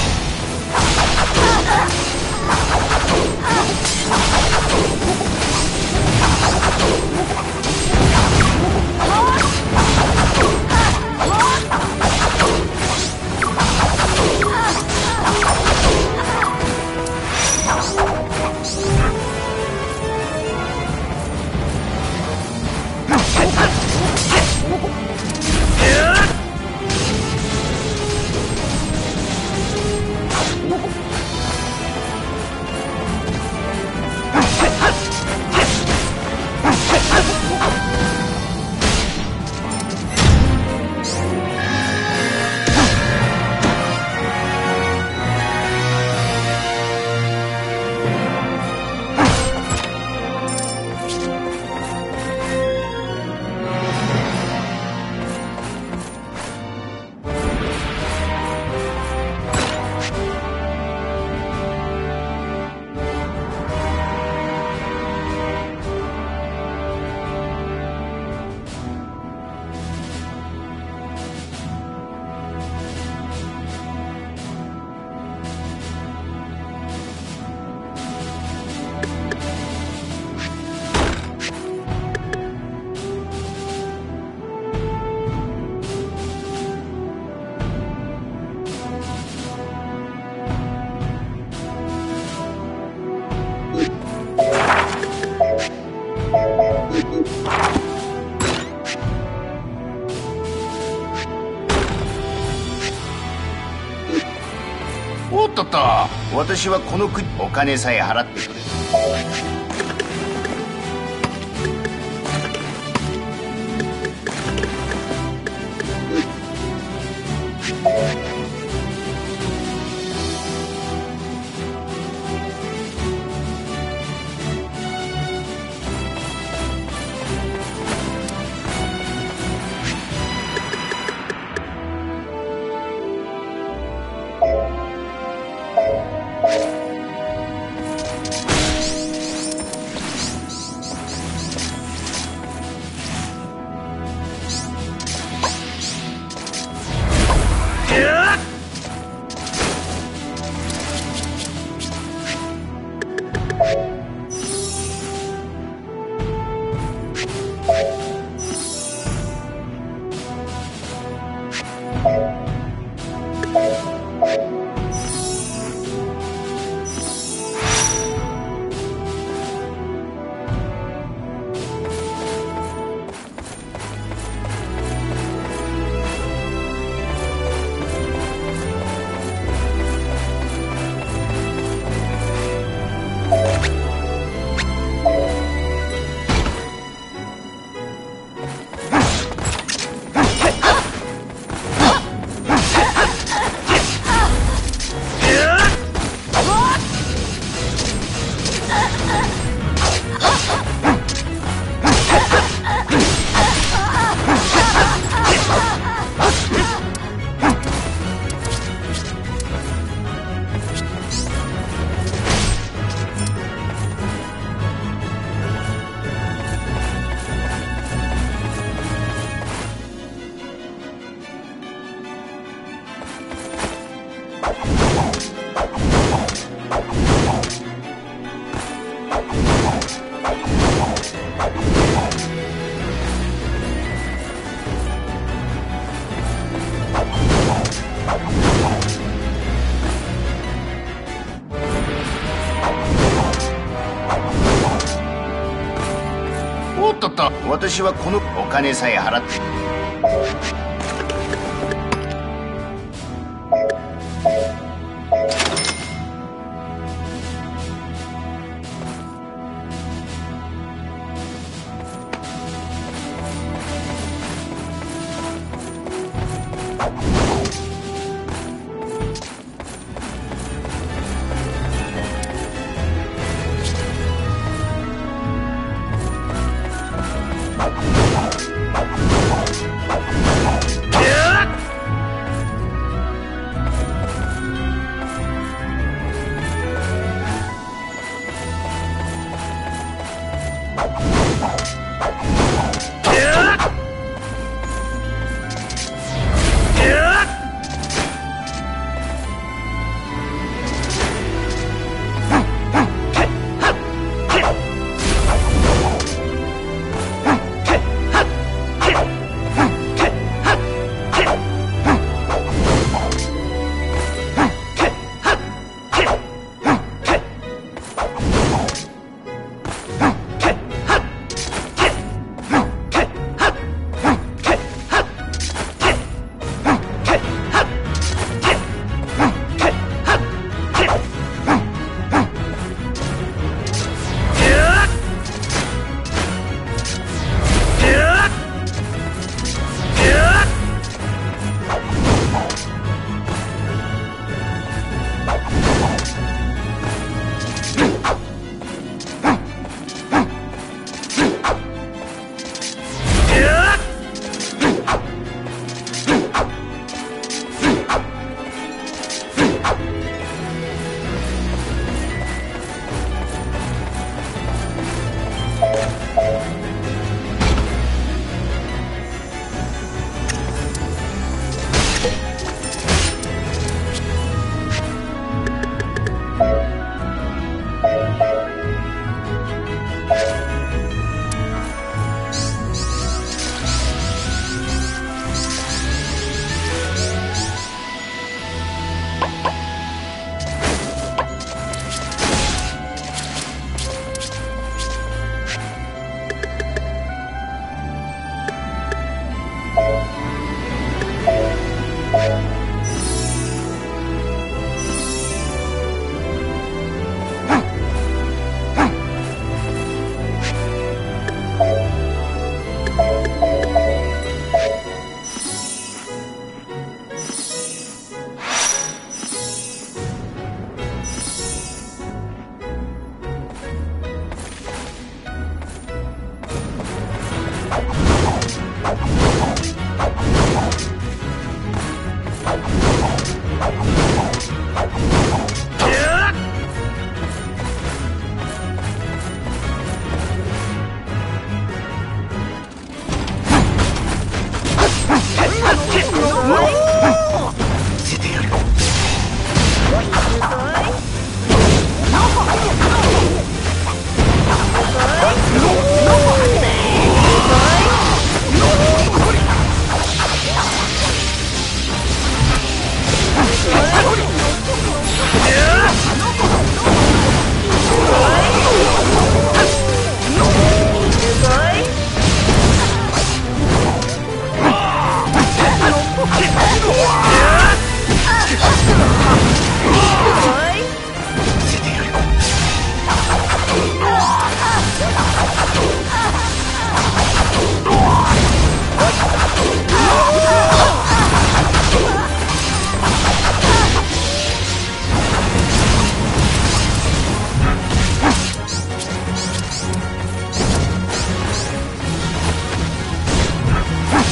おっとっと、私はこの国お金さえ払ってくれ。おっとっと、私はこのお金さえ払って。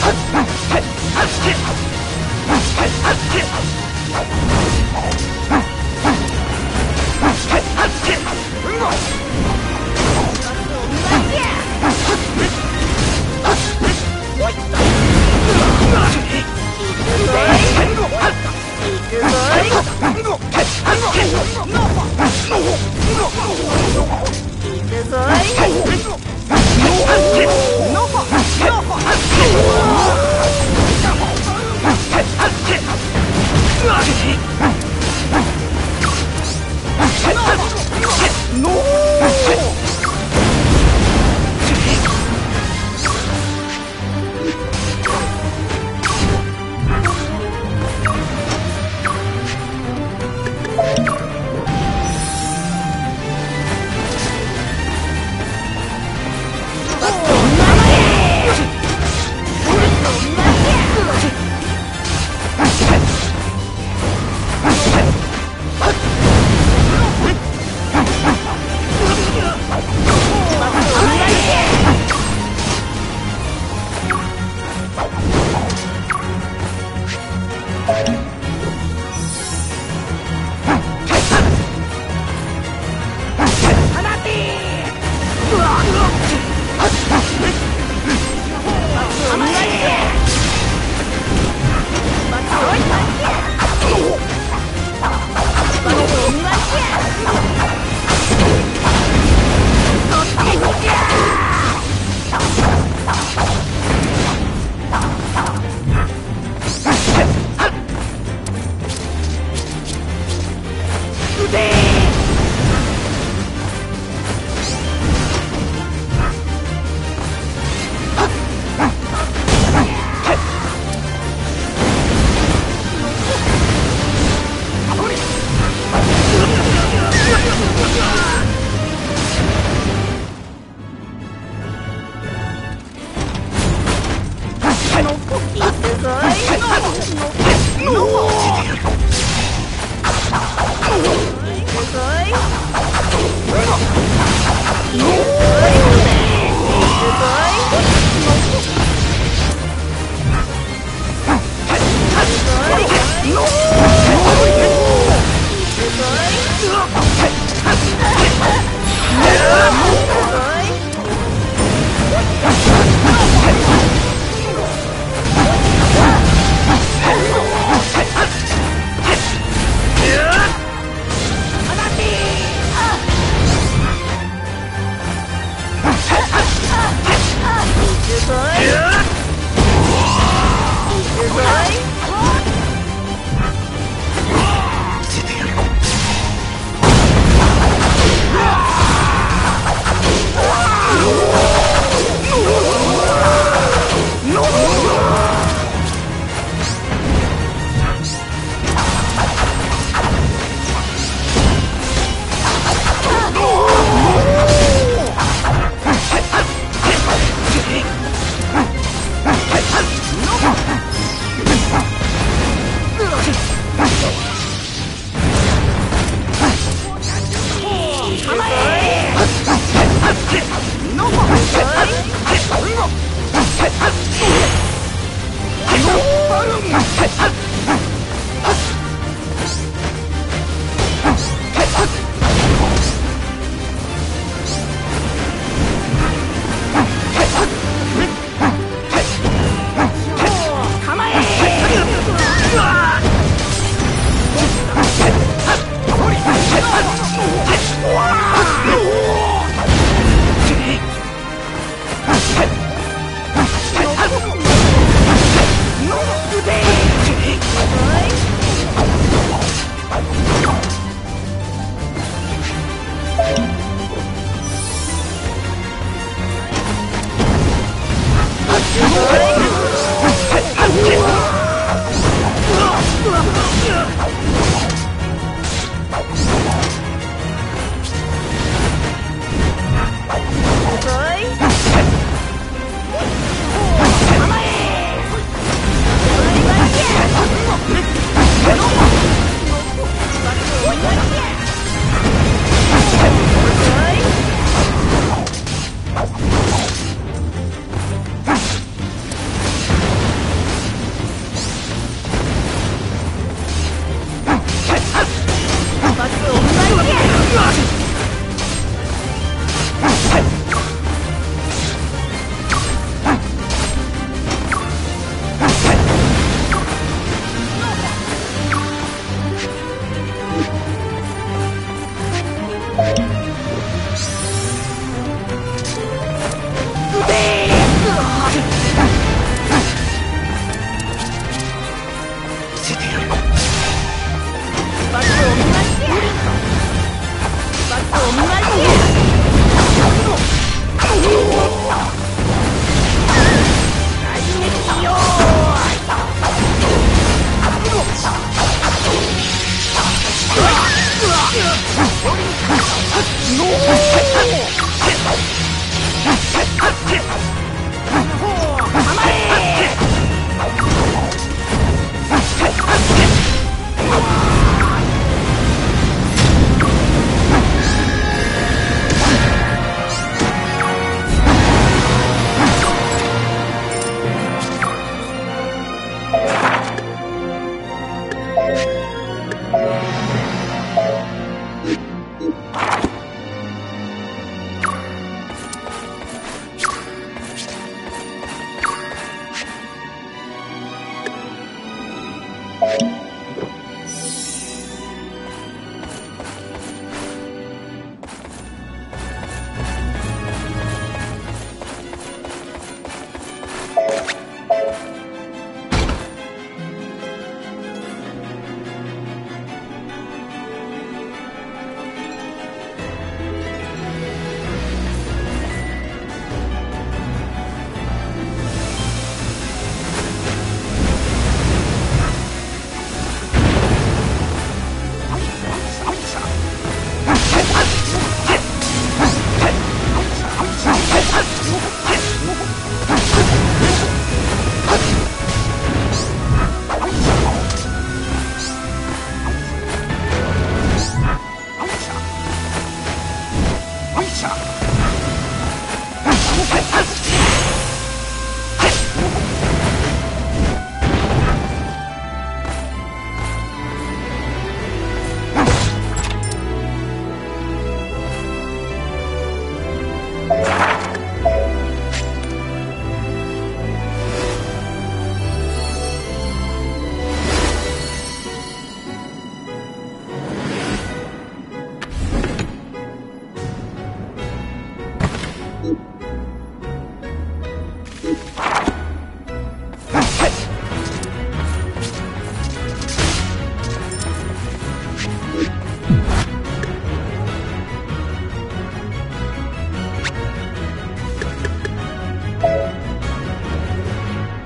すごい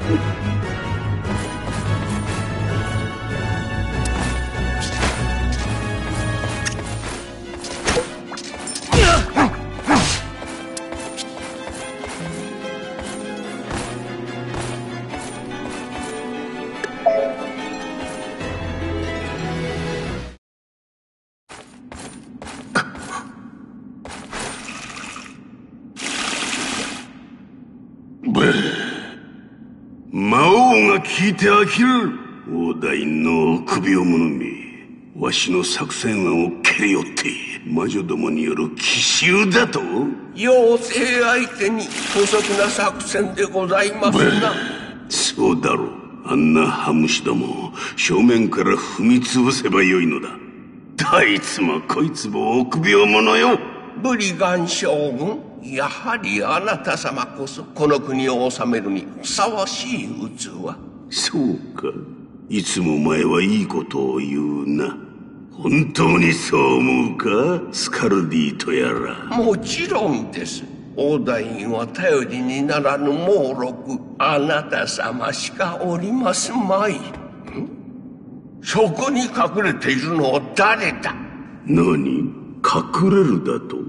魔王が聞いて呆れる。王大の臆病者め、わしの作戦案を蹴り寄って魔女どもによる奇襲だと。 妖精相手に姑息な作戦でございますな。 そうだろう。あんなハムシども正面から踏み潰せばよいのだ。どいつもこいつも臆病者よ。 ブリガン将軍、やはりあなた様こそこの国を治めるにふさわしい器。 そうか。いつもお前はいいことを言うな。本当にそう思うか、スカルディとやら。 もちろんです。王大院は頼りにならぬ猛録、あなた様しかおりますまい。そこに隠れているのは誰だ？ 何？隠れるだと？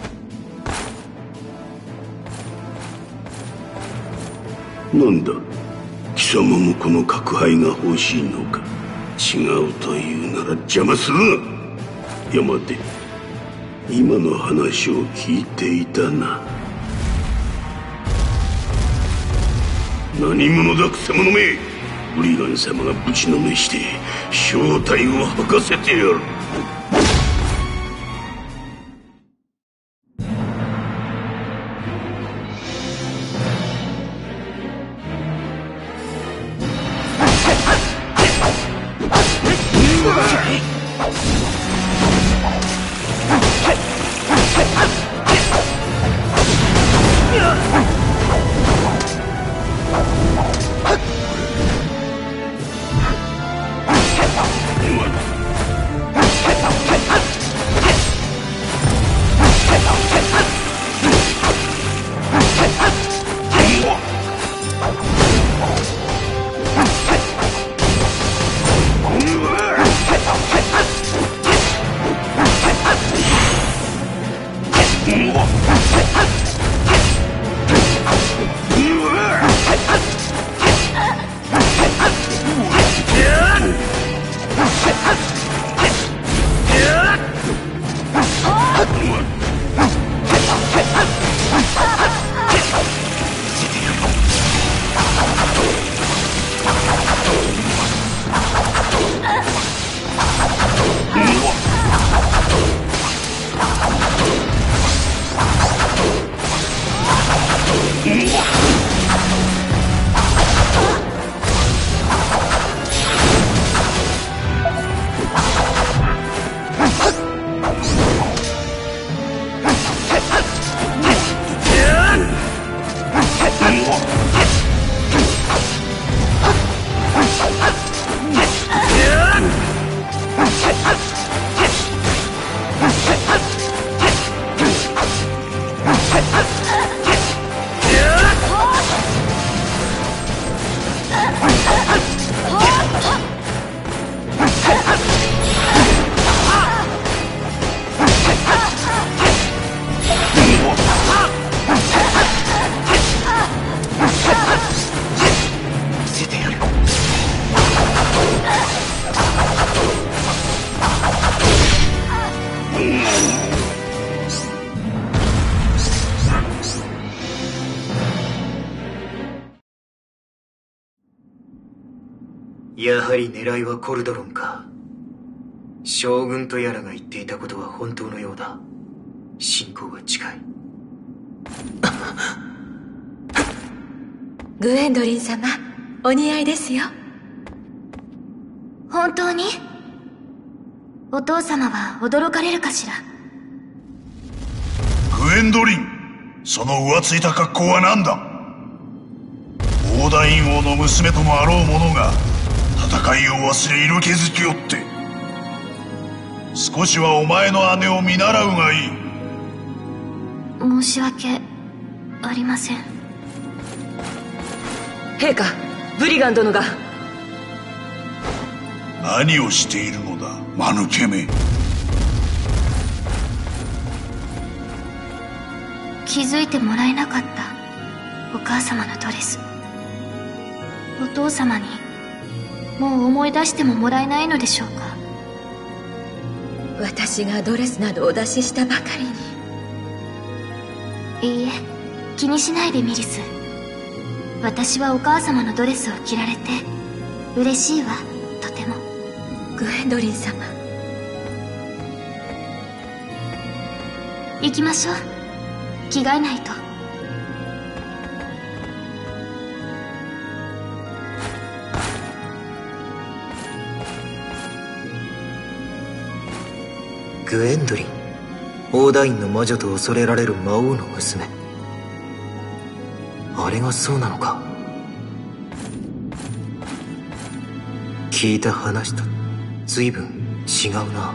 なんだ、貴様もこの角杯が欲しいのか。違うというなら邪魔するな。いや待て、今の話を聞いていたな。何者だくせ者め。ブリガン様がぶちのめして正体を吐かせてやる。 やはり狙いはコルドロンか。将軍とやらが言っていたことは本当のようだ。侵攻が近い。 グエンドリン様、お似合いですよ。 本当に？お父様は驚かれるかしら。 グエンドリン、その浮ついた格好は何だ？オーダイン王の娘ともあろう者が戦いを忘れ色気づきおって、少しはお前の姉を見習うがいい。 申し訳ありません。 陛下、 ブリガン殿が。 何をしているのだ、間抜けめ。 気づいてもらえなかった。お母様のドレス。お父様にもう思い出してももらえないのでしょうか。 私がドレスなどお出ししたばかりに。 いいえ、気にしないでミリス。私はお母様のドレスを着られて嬉しいわ、とても。 グエンドリン様。 行きましょう。着替えないと。 グエンドリン、オーダインの魔女と恐れられる魔王の娘。あれがそうなのか。聞いた話と随分違うな。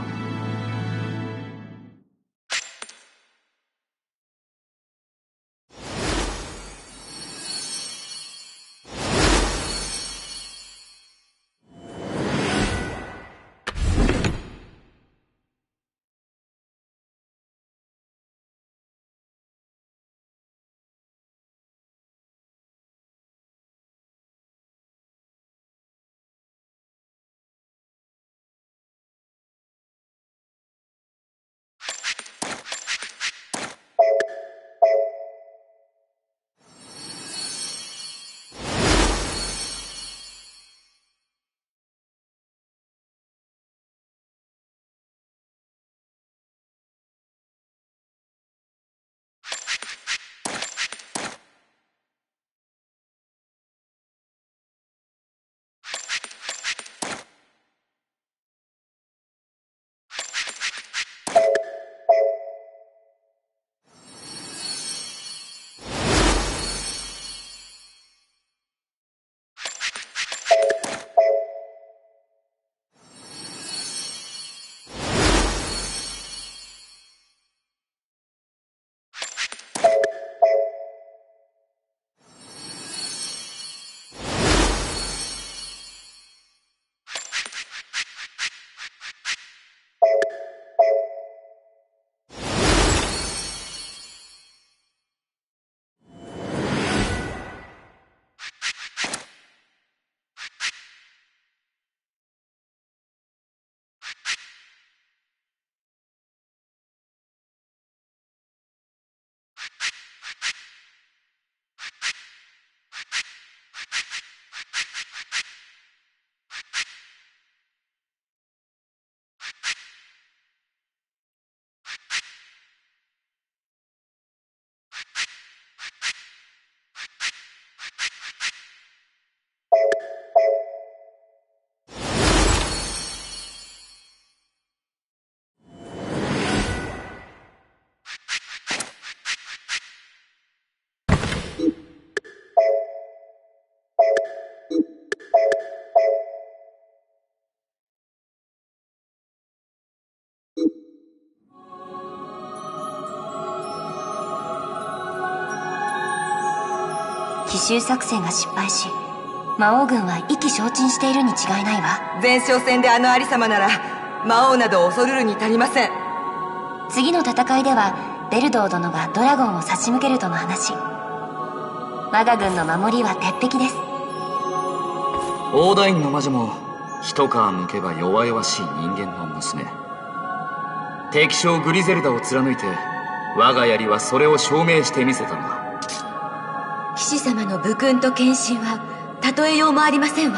奇襲作戦が失敗し、魔王軍は意気消沈しているに違いないわ。 前哨戦であの有様なら魔王など恐るるに足りません。 次の戦いではベルドー殿がドラゴンを差し向けるとの話。我が軍の守りは鉄壁です。 オーダインの魔女も一皮むけば弱々しい人間の娘。敵将グリゼルダを貫いて我が槍はそれを証明してみせたんだ。 騎士様の武勲と献身は例えようもありませんわ。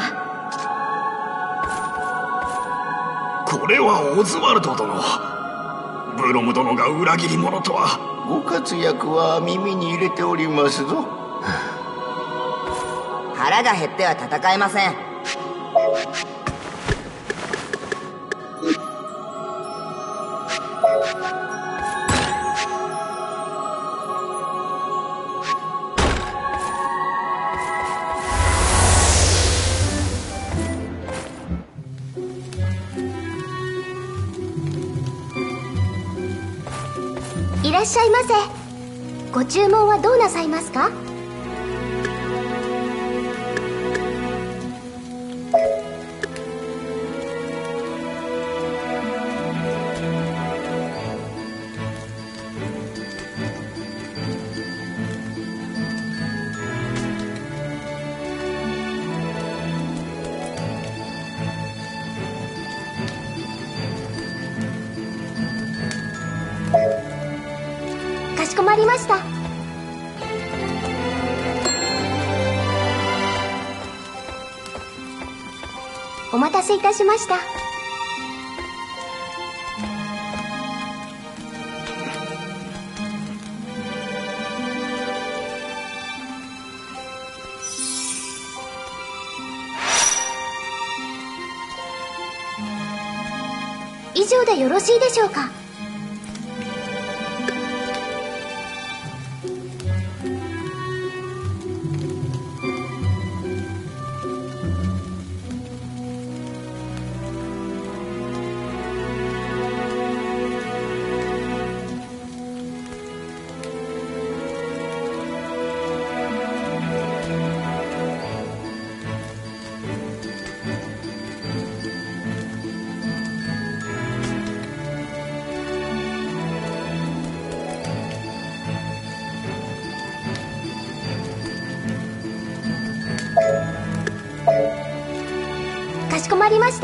これはオズワルド殿。ブロム殿が裏切り者とは。 ご活躍は耳に入れておりますぞ。 腹が減っては戦えません。 いらっしゃいませ。ご注文はどうなさいますか？ まりました。お待たせいたしました。以上でよろしいでしょうか。かしこまりました。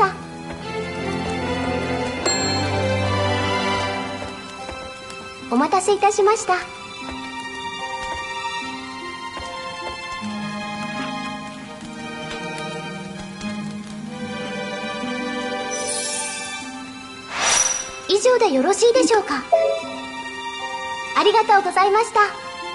お待たせいたしました。以上でよろしいでしょうか。ありがとうございました。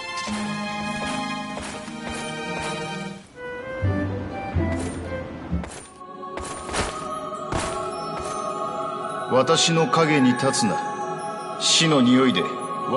私の影に立つな。死の匂いで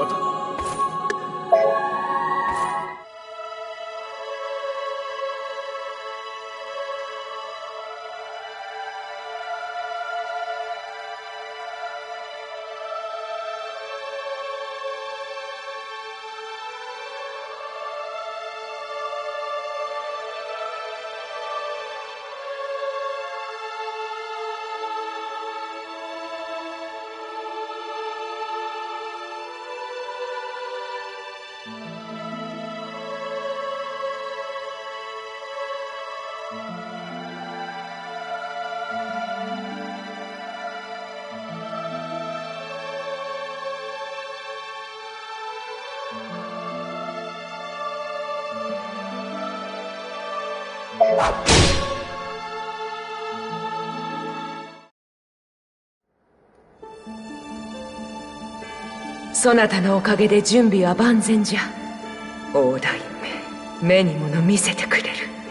そなたのおかげで準備は万全じゃ。大大目に物見せてくれる。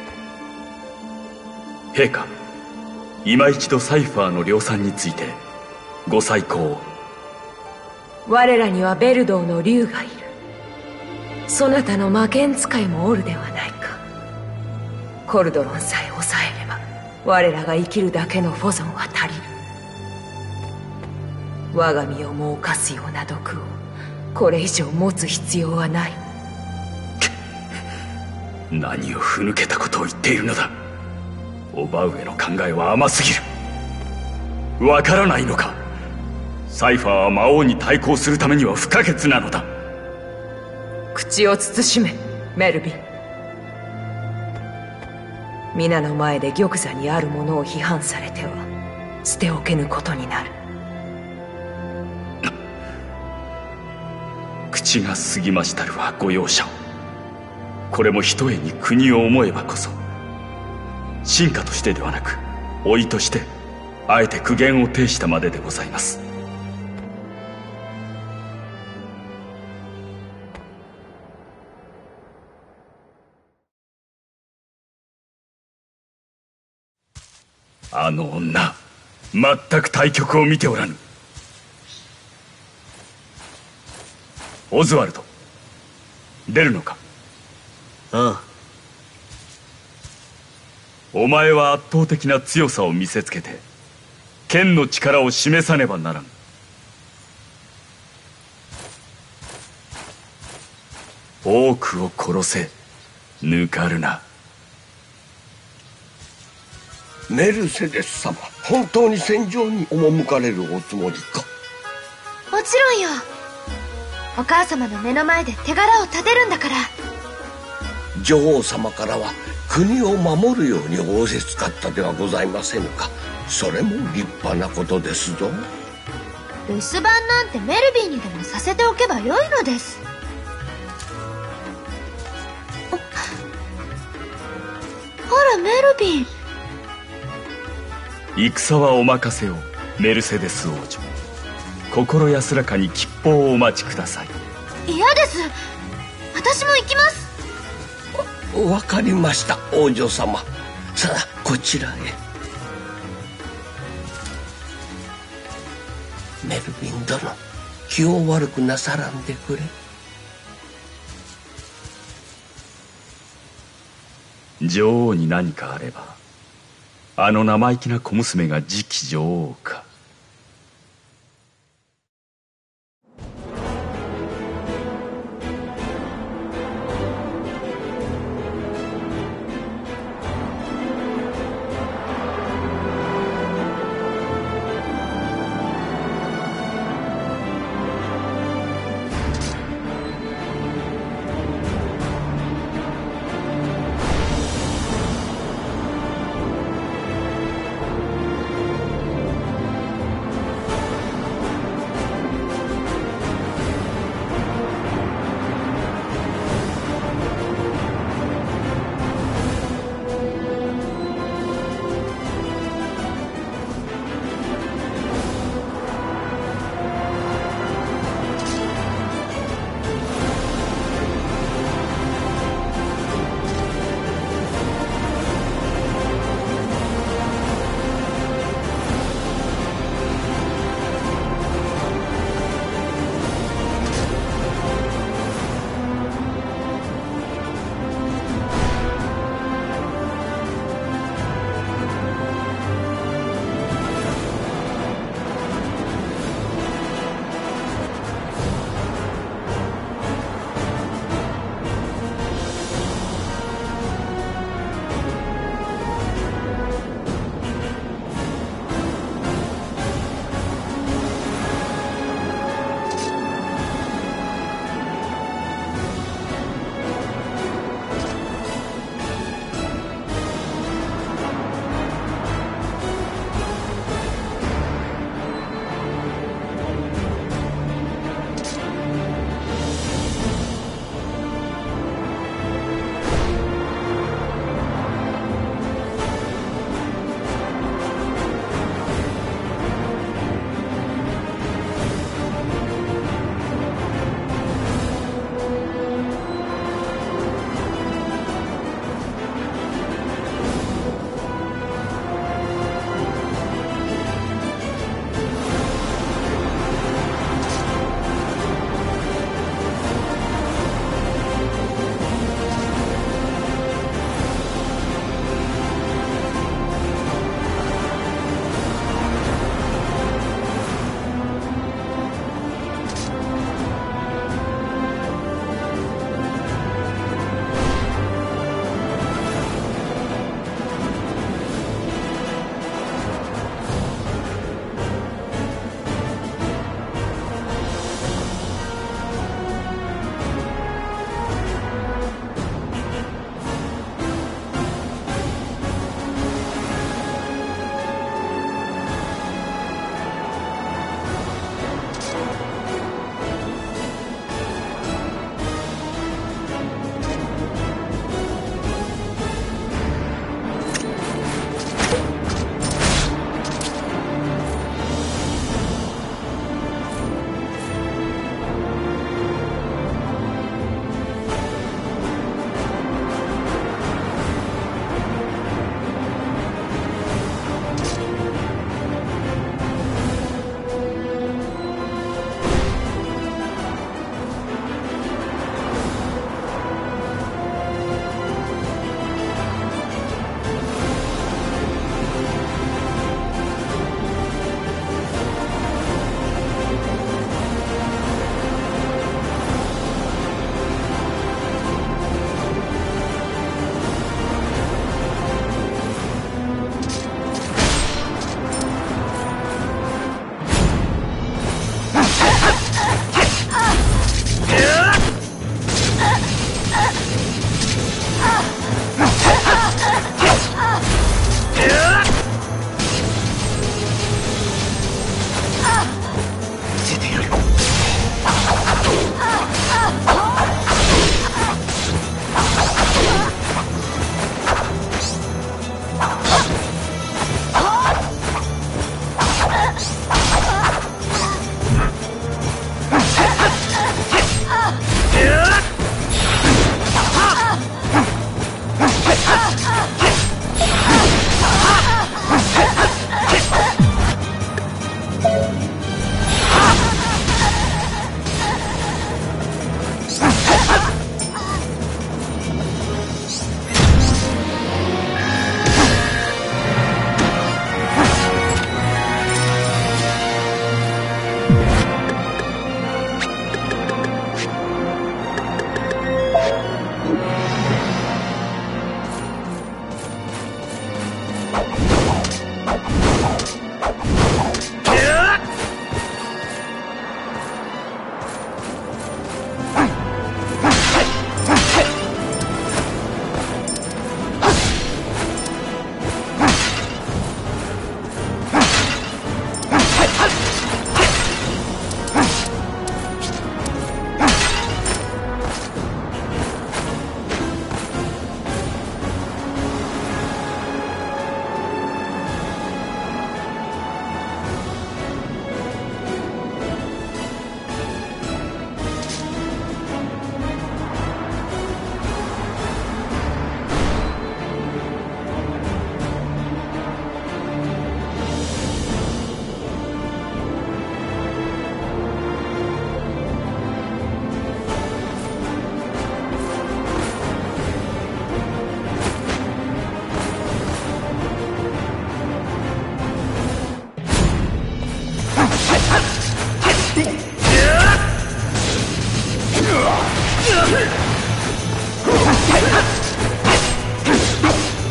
陛下、今一度サイファーの量産についてご再考を。 我らにはベルドーの竜がいる。そなたの魔剣使いもおるではないか。コルドロンさえ抑えれば我らが生きるだけのフォゾンは足りる。我が身をも侵すような毒をこれ以上持つ必要はない。 何をふぬけたことを言っているのだ。叔母上の考えは甘すぎる。わからないのか。サイファーは魔王に対抗するためには不可欠なのだ。 口を慎め、メルビン。皆の前で玉座にあるものを批判されては捨ておけぬことになる。 口が過ぎましたるはご容赦を。これもひとえに国を思えばこそ、臣下としてではなく甥としてあえて苦言を呈したまででございます。あの女、全く対局を見ておらぬ。オズワルド、出るのか。 ああ。 お前は圧倒的な強さを見せつけて剣の力を示さねばならん。多くを殺せ、抜かるな。 メルセデス様、本当に戦場に赴かれるおつもりか。 もちろんよ。お母様の目の前で手柄を立てるんだから。 女王様からは国を守るように仰せつかったではございませぬか。それも立派なことですぞ。 留守番なんてメルビーにでもさせておけばよいのです。 らメルビン。 戦はお任せを、メルセデス王女。心安らかに吉報をお待ちください。 嫌です。私も行きます。 わかりました、王女様。さあ、こちらへ。メルビン殿、気を悪くなさらんでくれ。 女王に何かあれば、あの生意気な小娘が次期女王か。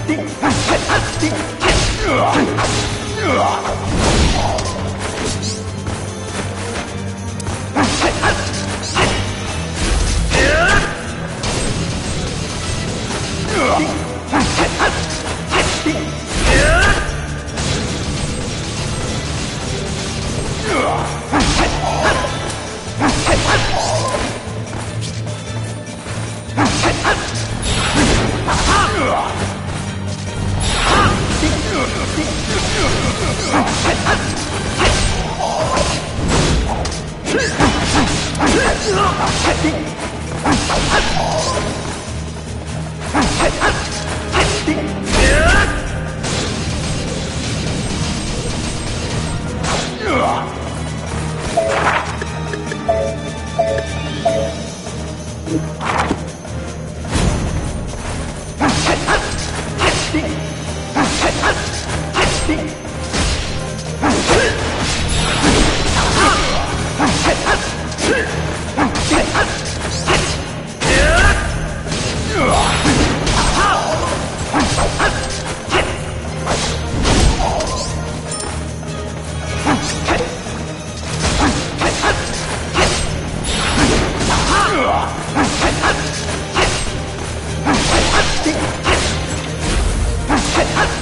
はっ